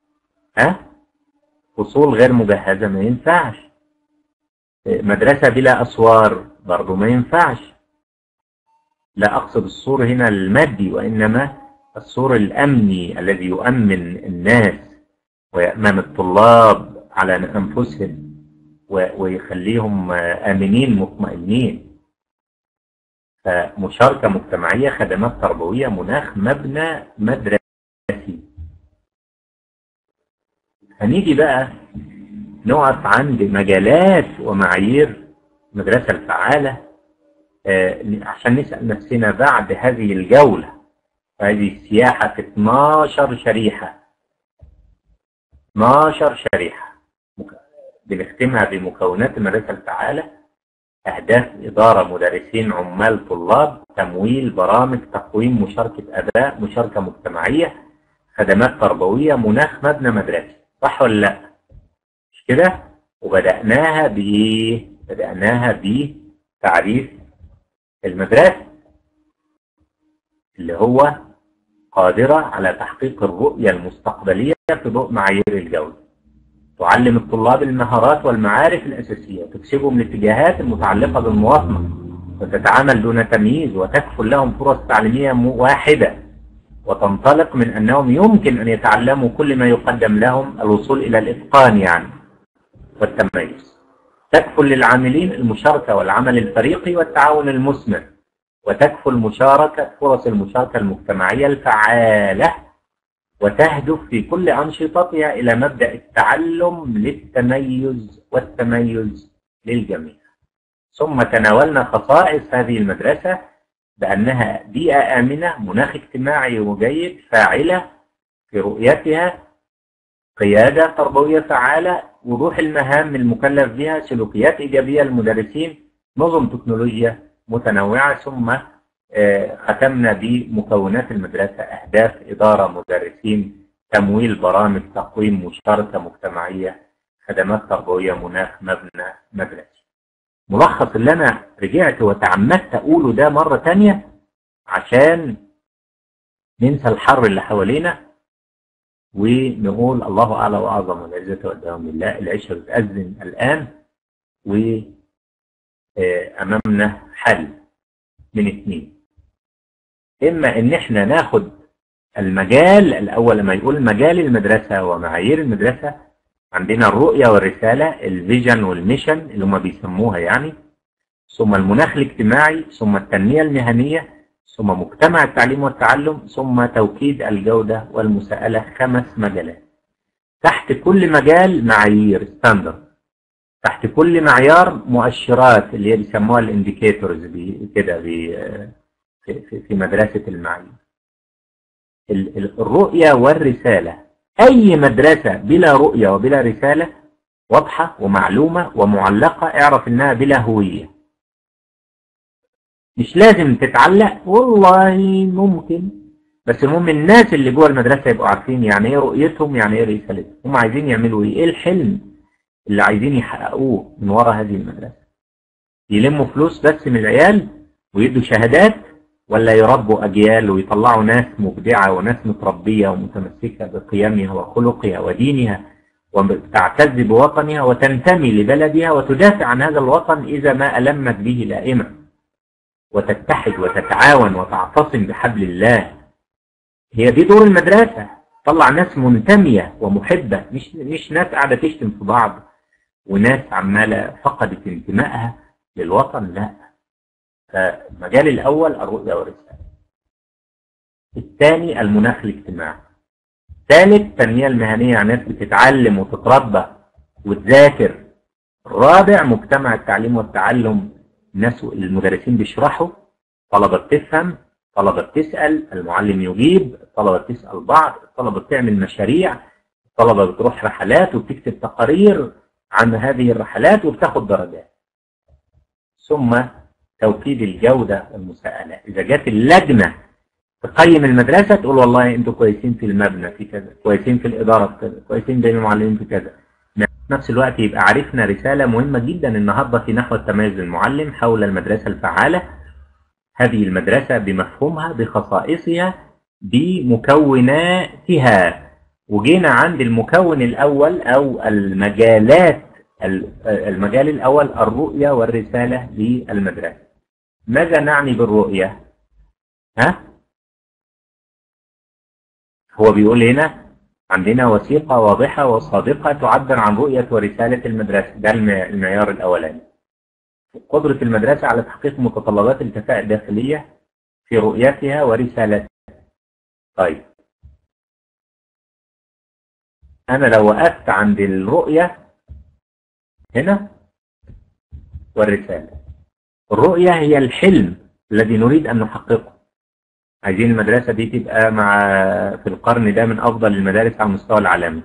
فصول غير مجهزة ما ينفعش. مدرسة بلا أسوار برضو ما ينفعش. لا أقصد السور هنا المادي، وإنما السور الأمني الذي يؤمن الناس ويأمن الطلاب على أنفسهم ويخليهم آمنين مطمئنين. فمشاركة مجتمعية، خدمات تربوية، مناخ، مبنى مدرسي. هنيجي بقى نقف عند مجالات ومعايير المدرسة الفعالة عشان نسأل نفسنا بعد هذه الجولة، هذه السياحة في 12 شريحة. 12 شريحة بنختمها بمكونات المدرسة الفعالة: أهداف إدارة، مدرسين، عمال، طلاب، تمويل، برامج، تقويم، مشاركة آباء، مشاركة مجتمعية، خدمات تربوية، مناخ، مبنى مدرسي. صح ولا لا؟ مش كده؟ وبدأناها بإيه؟ بدأناها بتعريف المدرسة اللي هو قادرة على تحقيق الرؤية المستقبلية في ضوء معايير الجودة. تعلم الطلاب المهارات والمعارف الأساسية، تكسبهم الاتجاهات المتعلقة بالمواطنة، وتتعامل دون تمييز، وتكفل لهم فرص تعليمية واحدة، وتنطلق من أنهم يمكن أن يتعلموا كل ما يقدم لهم، الوصول إلى الإتقان يعني والتميز. تكفل للعاملين المشاركة والعمل الفريقي والتعاون المثمر، وتكفل فرص المشاركة المجتمعية الفعالة، وتهدف في كل أنشطتها إلى مبدأ التعلم للتميز والتميز للجميع. ثم تناولنا خصائص هذه المدرسة بأنها بيئة آمنة، مناخ اجتماعي وجيد، فاعلة في رؤيتها، قيادة تربوية فعالة، وضوح المهام المكلف بها، سلوكيات إيجابية للمدرسين، نظم تكنولوجيا متنوعة. ثم ختمنا بمكونات المدرسة: أهداف إدارة، مدرسين، تمويل، برامج، تقويم، مشاركة مجتمعية، خدمات تربوية، مناخ، مبنى مدرسي. ملخص اللي أنا رجعت وتعمدت أقوله ده مرة تانية عشان ننسى الحر اللي حوالينا ونقول الله أعلى وأعظم والعزة والدوام لله. العشاء بتأذن الآن وأمامنا حل من اتنين. إما إن إحنا ناخد المجال الأول لما يقول مجال المدرسة ومعايير المدرسة، عندنا الرؤية والرسالة، الفيجن والميشن اللي هم بيسموها يعني، ثم المناخ الاجتماعي، ثم التنمية المهنية، ثم مجتمع التعليم والتعلم، ثم توكيد الجودة والمساءلة. 5 مجالات. تحت كل مجال معايير ستاندرد، تحت كل معيار مؤشرات اللي هي بيسموها الانديكيتورز كده في مدرسة المعايير. الرؤية والرسالة، أي مدرسة بلا رؤية وبلا رسالة واضحة ومعلومة ومعلقة اعرف إنها بلا هوية. مش لازم تتعلق، والله ممكن، بس المهم الناس اللي جوه المدرسة يبقوا عارفين يعني ايه رؤيتهم، يعني ايه رسالتهم، هم عايزين يعملوا ايه الحلم اللي عايزين يحققوه من وراء هذه المدرسة. يلموا فلوس بس من العيال ويدوا شهادات، ولا يربوا أجيال ويطلعوا ناس مبدعة وناس متربية ومتمسكة بقيمها وخلقها ودينها وتعتز بوطنها وتنتمي لبلدها وتدافع عن هذا الوطن إذا ما ألمت به لائمة، وتتحد وتتعاون وتعتصم بحبل الله. هي دي دور المدرسة، طلع ناس منتمية ومحبة، مش ناس قاعدة تشتم في بعض وناس عمالة فقدت انتمائها للوطن، لا. فالمجال الأول الرؤية والرسالة، الثاني المناخ الاجتماعي، الثالث التنمية المهنية، يعني ناس بتتعلم وتتربى وتذاكر، الرابع مجتمع التعليم والتعلم، الناس المدرسين بيشرحوا، طلبة بتفهم، طلبة بتسأل، المعلم يجيب، الطلبة بتسأل بعض، الطلبة بتعمل مشاريع، الطلبة بتروح رحلات وبتكتب تقارير عن هذه الرحلات وبتاخد درجات. ثم توكيد الجودة والمساءلة، إذا جت اللجنة تقيم المدرسة تقول والله أنتوا كويسين في المبنى في كذا، كويسين في الإدارة في كذا، كويسين بين المعلمين في كذا. في نفس الوقت يبقى عرفنا رسالة مهمة جدا النهاردة في نحو التميز المعلم حول المدرسة الفعالة. هذه المدرسة بمفهومها، بخصائصها، بمكوناتها. وجينا عند المكون الأول أو المجالات. المجال الأول الرؤية والرسالة للمدرسة. ماذا نعني بالرؤية؟ هو بيقول هنا عندنا وثيقة واضحة وصادقة تعبر عن رؤية ورسالة المدرسة، ده المعيار الأولاني. قدرة المدرسة على تحقيق متطلبات الكفاءة الداخلية في رؤيتها ورسالتها. طيب، أنا لو وقفت عند الرؤية هنا والرسالة، الرؤية هي الحلم الذي نريد أن نحققه. عايزين المدرسة دي تبقى في القرن ده من أفضل المدارس على المستوى العالمي.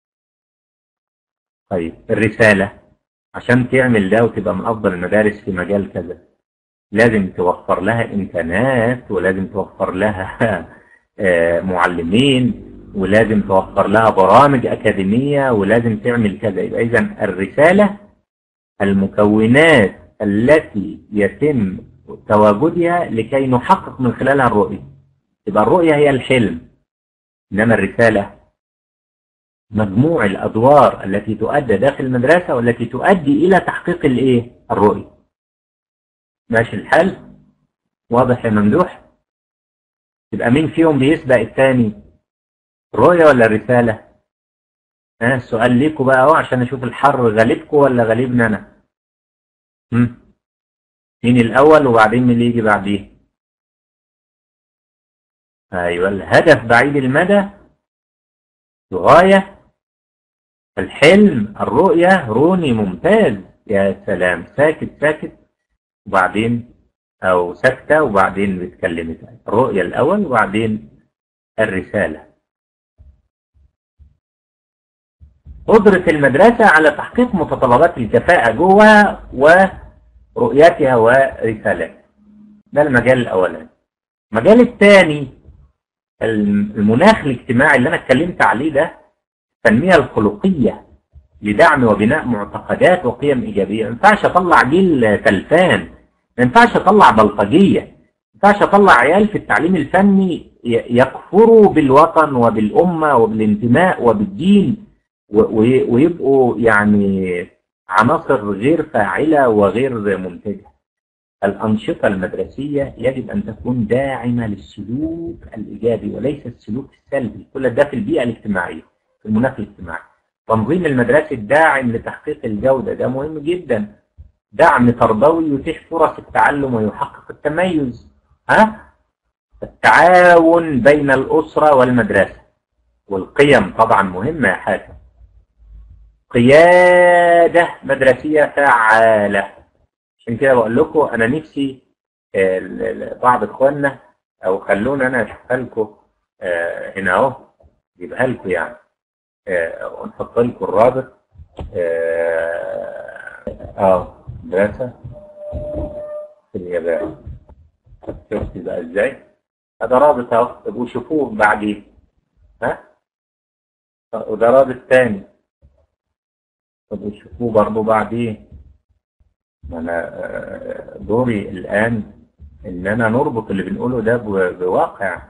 طيب، الرسالة عشان تعمل ده وتبقى من أفضل المدارس في مجال كذا لازم توفر لها إمكانات، ولازم توفر لها معلمين، ولازم توفر لها برامج أكاديمية، ولازم تعمل كذا. يبقى إذن الرسالة المكونات التي يتم تواجدها لكي نحقق من خلالها الرؤية. يبقى الرؤية هي الحلم، إنما الرسالة مجموع الأدوار التي تؤدى داخل المدرسة والتي تؤدي إلى تحقيق الرؤية. ماشي الحل؟ واضح يا ممدوح؟ يبقى مين فيهم بيسبق الثاني؟ الرؤية ولا الرسالة؟ السؤال ليكوا بقى اهو عشان اشوف الحر غالبكوا ولا غالبنا انا. مين الاول وبعدين مين اللي يجي بعديه؟ ايوه، الهدف بعيد المدى، الغاية، الحلم، الرؤية. روني ممتاز، يا سلام. ساكت ساكت وبعدين او ساكتة وبعدين بتكلمي. الرؤية الاول وبعدين الرسالة. قدرة المدرسة على تحقيق متطلبات الكفاءة جوه ورؤيتها ورسالتها، ده المجال الأولاني. المجال الثاني المناخ الاجتماعي اللي أنا اتكلمت عليه، ده التنمية الخلقية لدعم وبناء معتقدات وقيم إيجابية. ما ينفعش أطلع جيل تلفان، ما ينفعش أطلع بلطجية، ما ينفعش أطلع عيال في التعليم الفني يكفروا بالوطن وبالأمة وبالانتماء وبالدين ويبقوا يعني عناصر غير فاعلة وغير منتجة. الأنشطة المدرسية يجب أن تكون داعمة للسلوك الإيجابي وليس السلوك السلبي. كل ده في البيئة الاجتماعية، في المناخ الاجتماعي. تنظيم المدرسي الداعم لتحقيق الجودة ده مهم جدا. دعم تربوي يتيح فرص التعلم ويحقق التميز. التعاون بين الأسرة والمدرسة والقيم طبعا مهمة يا حاتم. قيادة مدرسية فعالة. عشان كده بقول لكم أنا نفسي بعض إخواننا أو خلونا أنا أشوفها لكم هنا أهو، أجيبها لكم يعني ونحط لكم الرابط. مدرسة في اليابان. شفتي بقى إزاي؟ هذا رابط أهو، تبقوا شوفوه بعدين. وده رابط تاني تبقوا شوفوه برضه بعدين. أنا دوري الآن إن أنا نربط اللي بنقوله ده بواقع.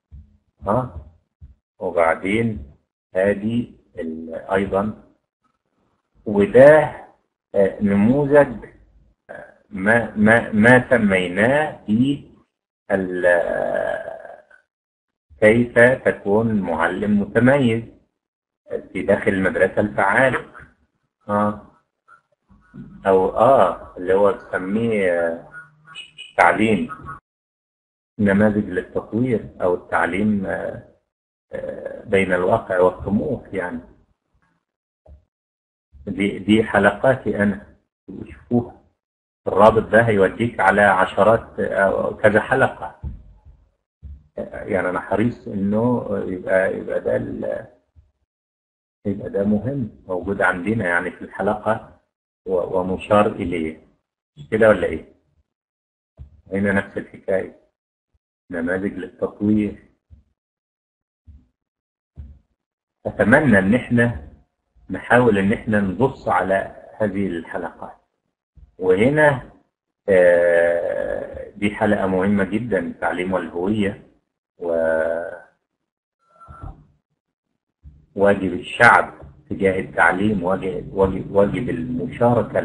وبعدين هذه أيضا، وده نموذج ما سميناه في كيف تكون معلم متميز في داخل المدرسة الفعالة. أو اللي هو بسميه تعليم نماذج للتطوير أو التعليم بين الواقع والطموح يعني. دي حلقاتي أنا، شوفوها. الرابط ده هيوديك على عشرات أو كذا حلقة يعني. أنا حريص إنه يبقى ده مهم موجود عندنا يعني في الحلقة ومشار إليه، كده ولا إيه؟ هنا نفس الحكاية، نماذج للتطوير. أتمنى إن إحنا نحاول إن إحنا نبص على هذه الحلقات. وهنا دي حلقة مهمة جدا، التعليم والهوية وواجب الشعب تجاه التعليم، واجب المشاركة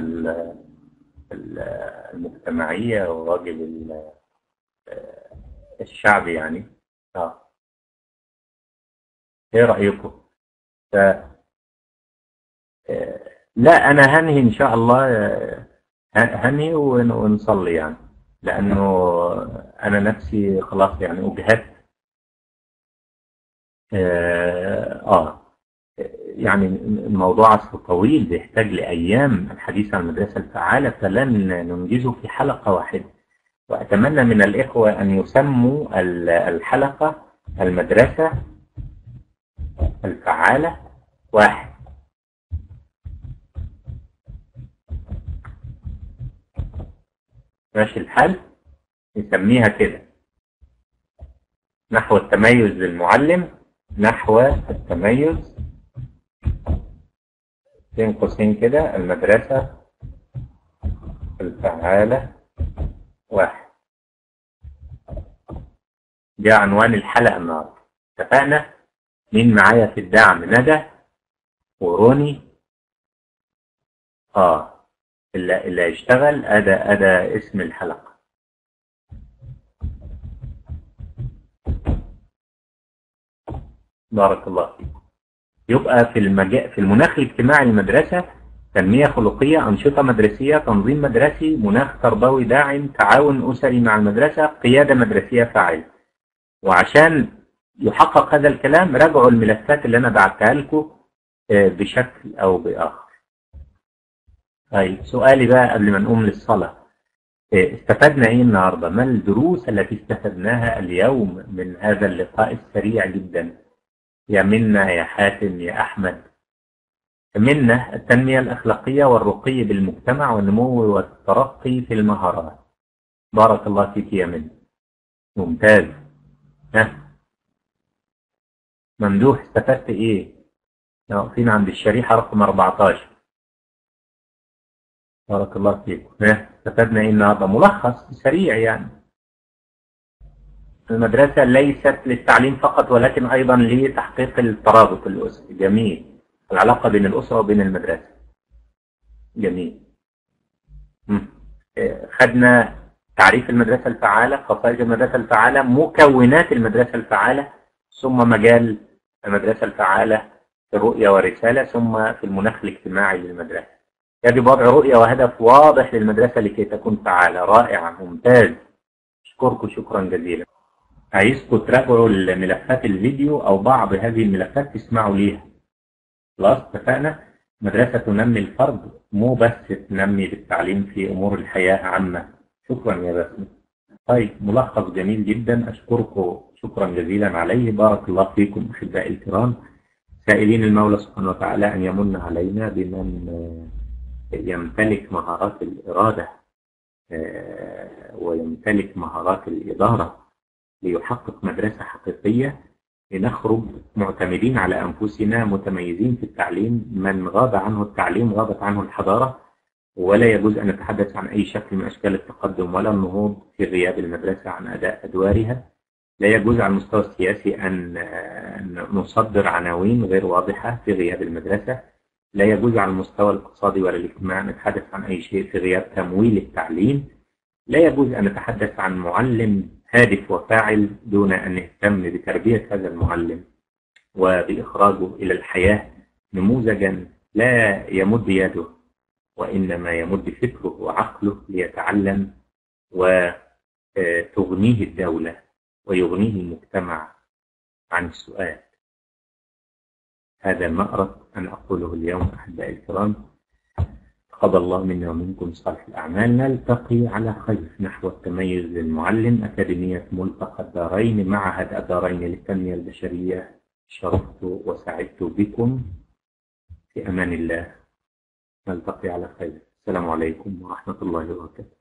المجتمعية وواجب الشعب يعني. ايه رأيكم؟ لا انا هنهي ان شاء الله، هنهي ونصلي يعني، لانه انا نفسي خلاص يعني اجهدت. يعني الموضوع أصله طويل بيحتاج لأيام الحديث عن المدرسة الفعالة، فلن ننجزه في حلقة واحدة. وأتمنى من الإخوة أن يسموا الحلقة المدرسة الفعالة 1. ماشي الحال؟ نسميها كده، نحو التميز للمعلم، نحو التميز بين قوسين كده المدرسة الفعالة 1. ده عنوان الحلقة النهارده. اتفقنا؟ مين معايا في الدعم؟ ندى وروني. اللي هيشتغل أدا اسم الحلقة. بارك الله فيك. يبقى في المناخ الاجتماعي للمدرسة: تنمية خلقية، أنشطة مدرسية، تنظيم مدرسي، مناخ تربوي داعم، تعاون أسري مع المدرسة، قيادة مدرسية فاعلة. وعشان يحقق هذا الكلام راجعوا الملفات اللي أنا بعتها لكم بشكل أو بآخر. طيب سؤالي بقى قبل ما نقوم للصلاة: استفدنا إيه النهاردة؟ ما الدروس التي استفدناها اليوم من هذا اللقاء السريع جدا؟ يا منا، يا حاتم، يا أحمد. منا: التنمية الأخلاقية والرقي بالمجتمع والنمو والترقي في المهارات. بارك الله فيك يا منا، ممتاز. ممدوح، استفدت إيه؟ واقفين عند الشريحة رقم 14. بارك الله فيكم. استفدنا ايه النهارده؟ ملخص سريع يعني. المدرسة ليست للتعليم فقط ولكن أيضا لتحقيق الترابط الأسري. جميل. العلاقة بين الأسرة وبين المدرسة. جميل. خدنا تعريف المدرسة الفعالة، خصائص المدرسة الفعالة، مكونات المدرسة الفعالة، ثم مجال المدرسة الفعالة في الرؤية والرسالة، ثم في المناخ الاجتماعي للمدرسة. يجب وضع رؤية وهدف واضح للمدرسة لكي تكون فعالة. رائع، ممتاز. أشكركم شكرا جزيلا. عايزكم تراجعوا الملفات الفيديو أو بعض هذه الملفات تسمعوا ليها. خلاص اتفقنا؟ مدرسة تنمي الفرد، مو بس تنمي بالتعليم في أمور الحياة عامة. شكرا يا باسم. طيب، ملخص جميل جدا، أشكركم شكرا جزيلا عليه. بارك الله فيكم أحبائي الكرام، سائلين المولى سبحانه وتعالى أن يمن علينا بمن يمتلك مهارات الإرادة ويمتلك مهارات الإدارة ليحقق مدرسة حقيقية، لنخرج معتمدين على أنفسنا متميزين في التعليم. من غاب عنه التعليم غابت عنه الحضارة، ولا يجوز أن نتحدث عن أي شكل من أشكال التقدم ولا النهوض في غياب المدرسة عن أداء أدوارها. لا يجوز على المستوى السياسي أن نصدر عناوين غير واضحة في غياب المدرسة. لا يجوز على المستوى الاقتصادي ولا الاجتماعي أن نتحدث عن أي شيء في غياب تمويل التعليم. لا يجوز أن نتحدث عن معلم هادف وفاعل دون أن نهتم بتربية هذا المعلم وبإخراجه إلى الحياة نموذجا لا يمد يده وإنما يمد فكره وعقله ليتعلم، وتغنيه الدولة ويغنيه المجتمع عن السؤال. هذا ما أردت أن أقوله اليوم أحبائي الكرام. تقبل الله منا ومنكم صالح الأعمال. نلتقي على خير نحو التميز للمعلم. أكاديمية ملتقى الدارين، معهد الدارين للتنمية البشرية. شرفت وسعدت بكم. في أمان الله، نلتقي على خير. السلام عليكم ورحمة الله وبركاته.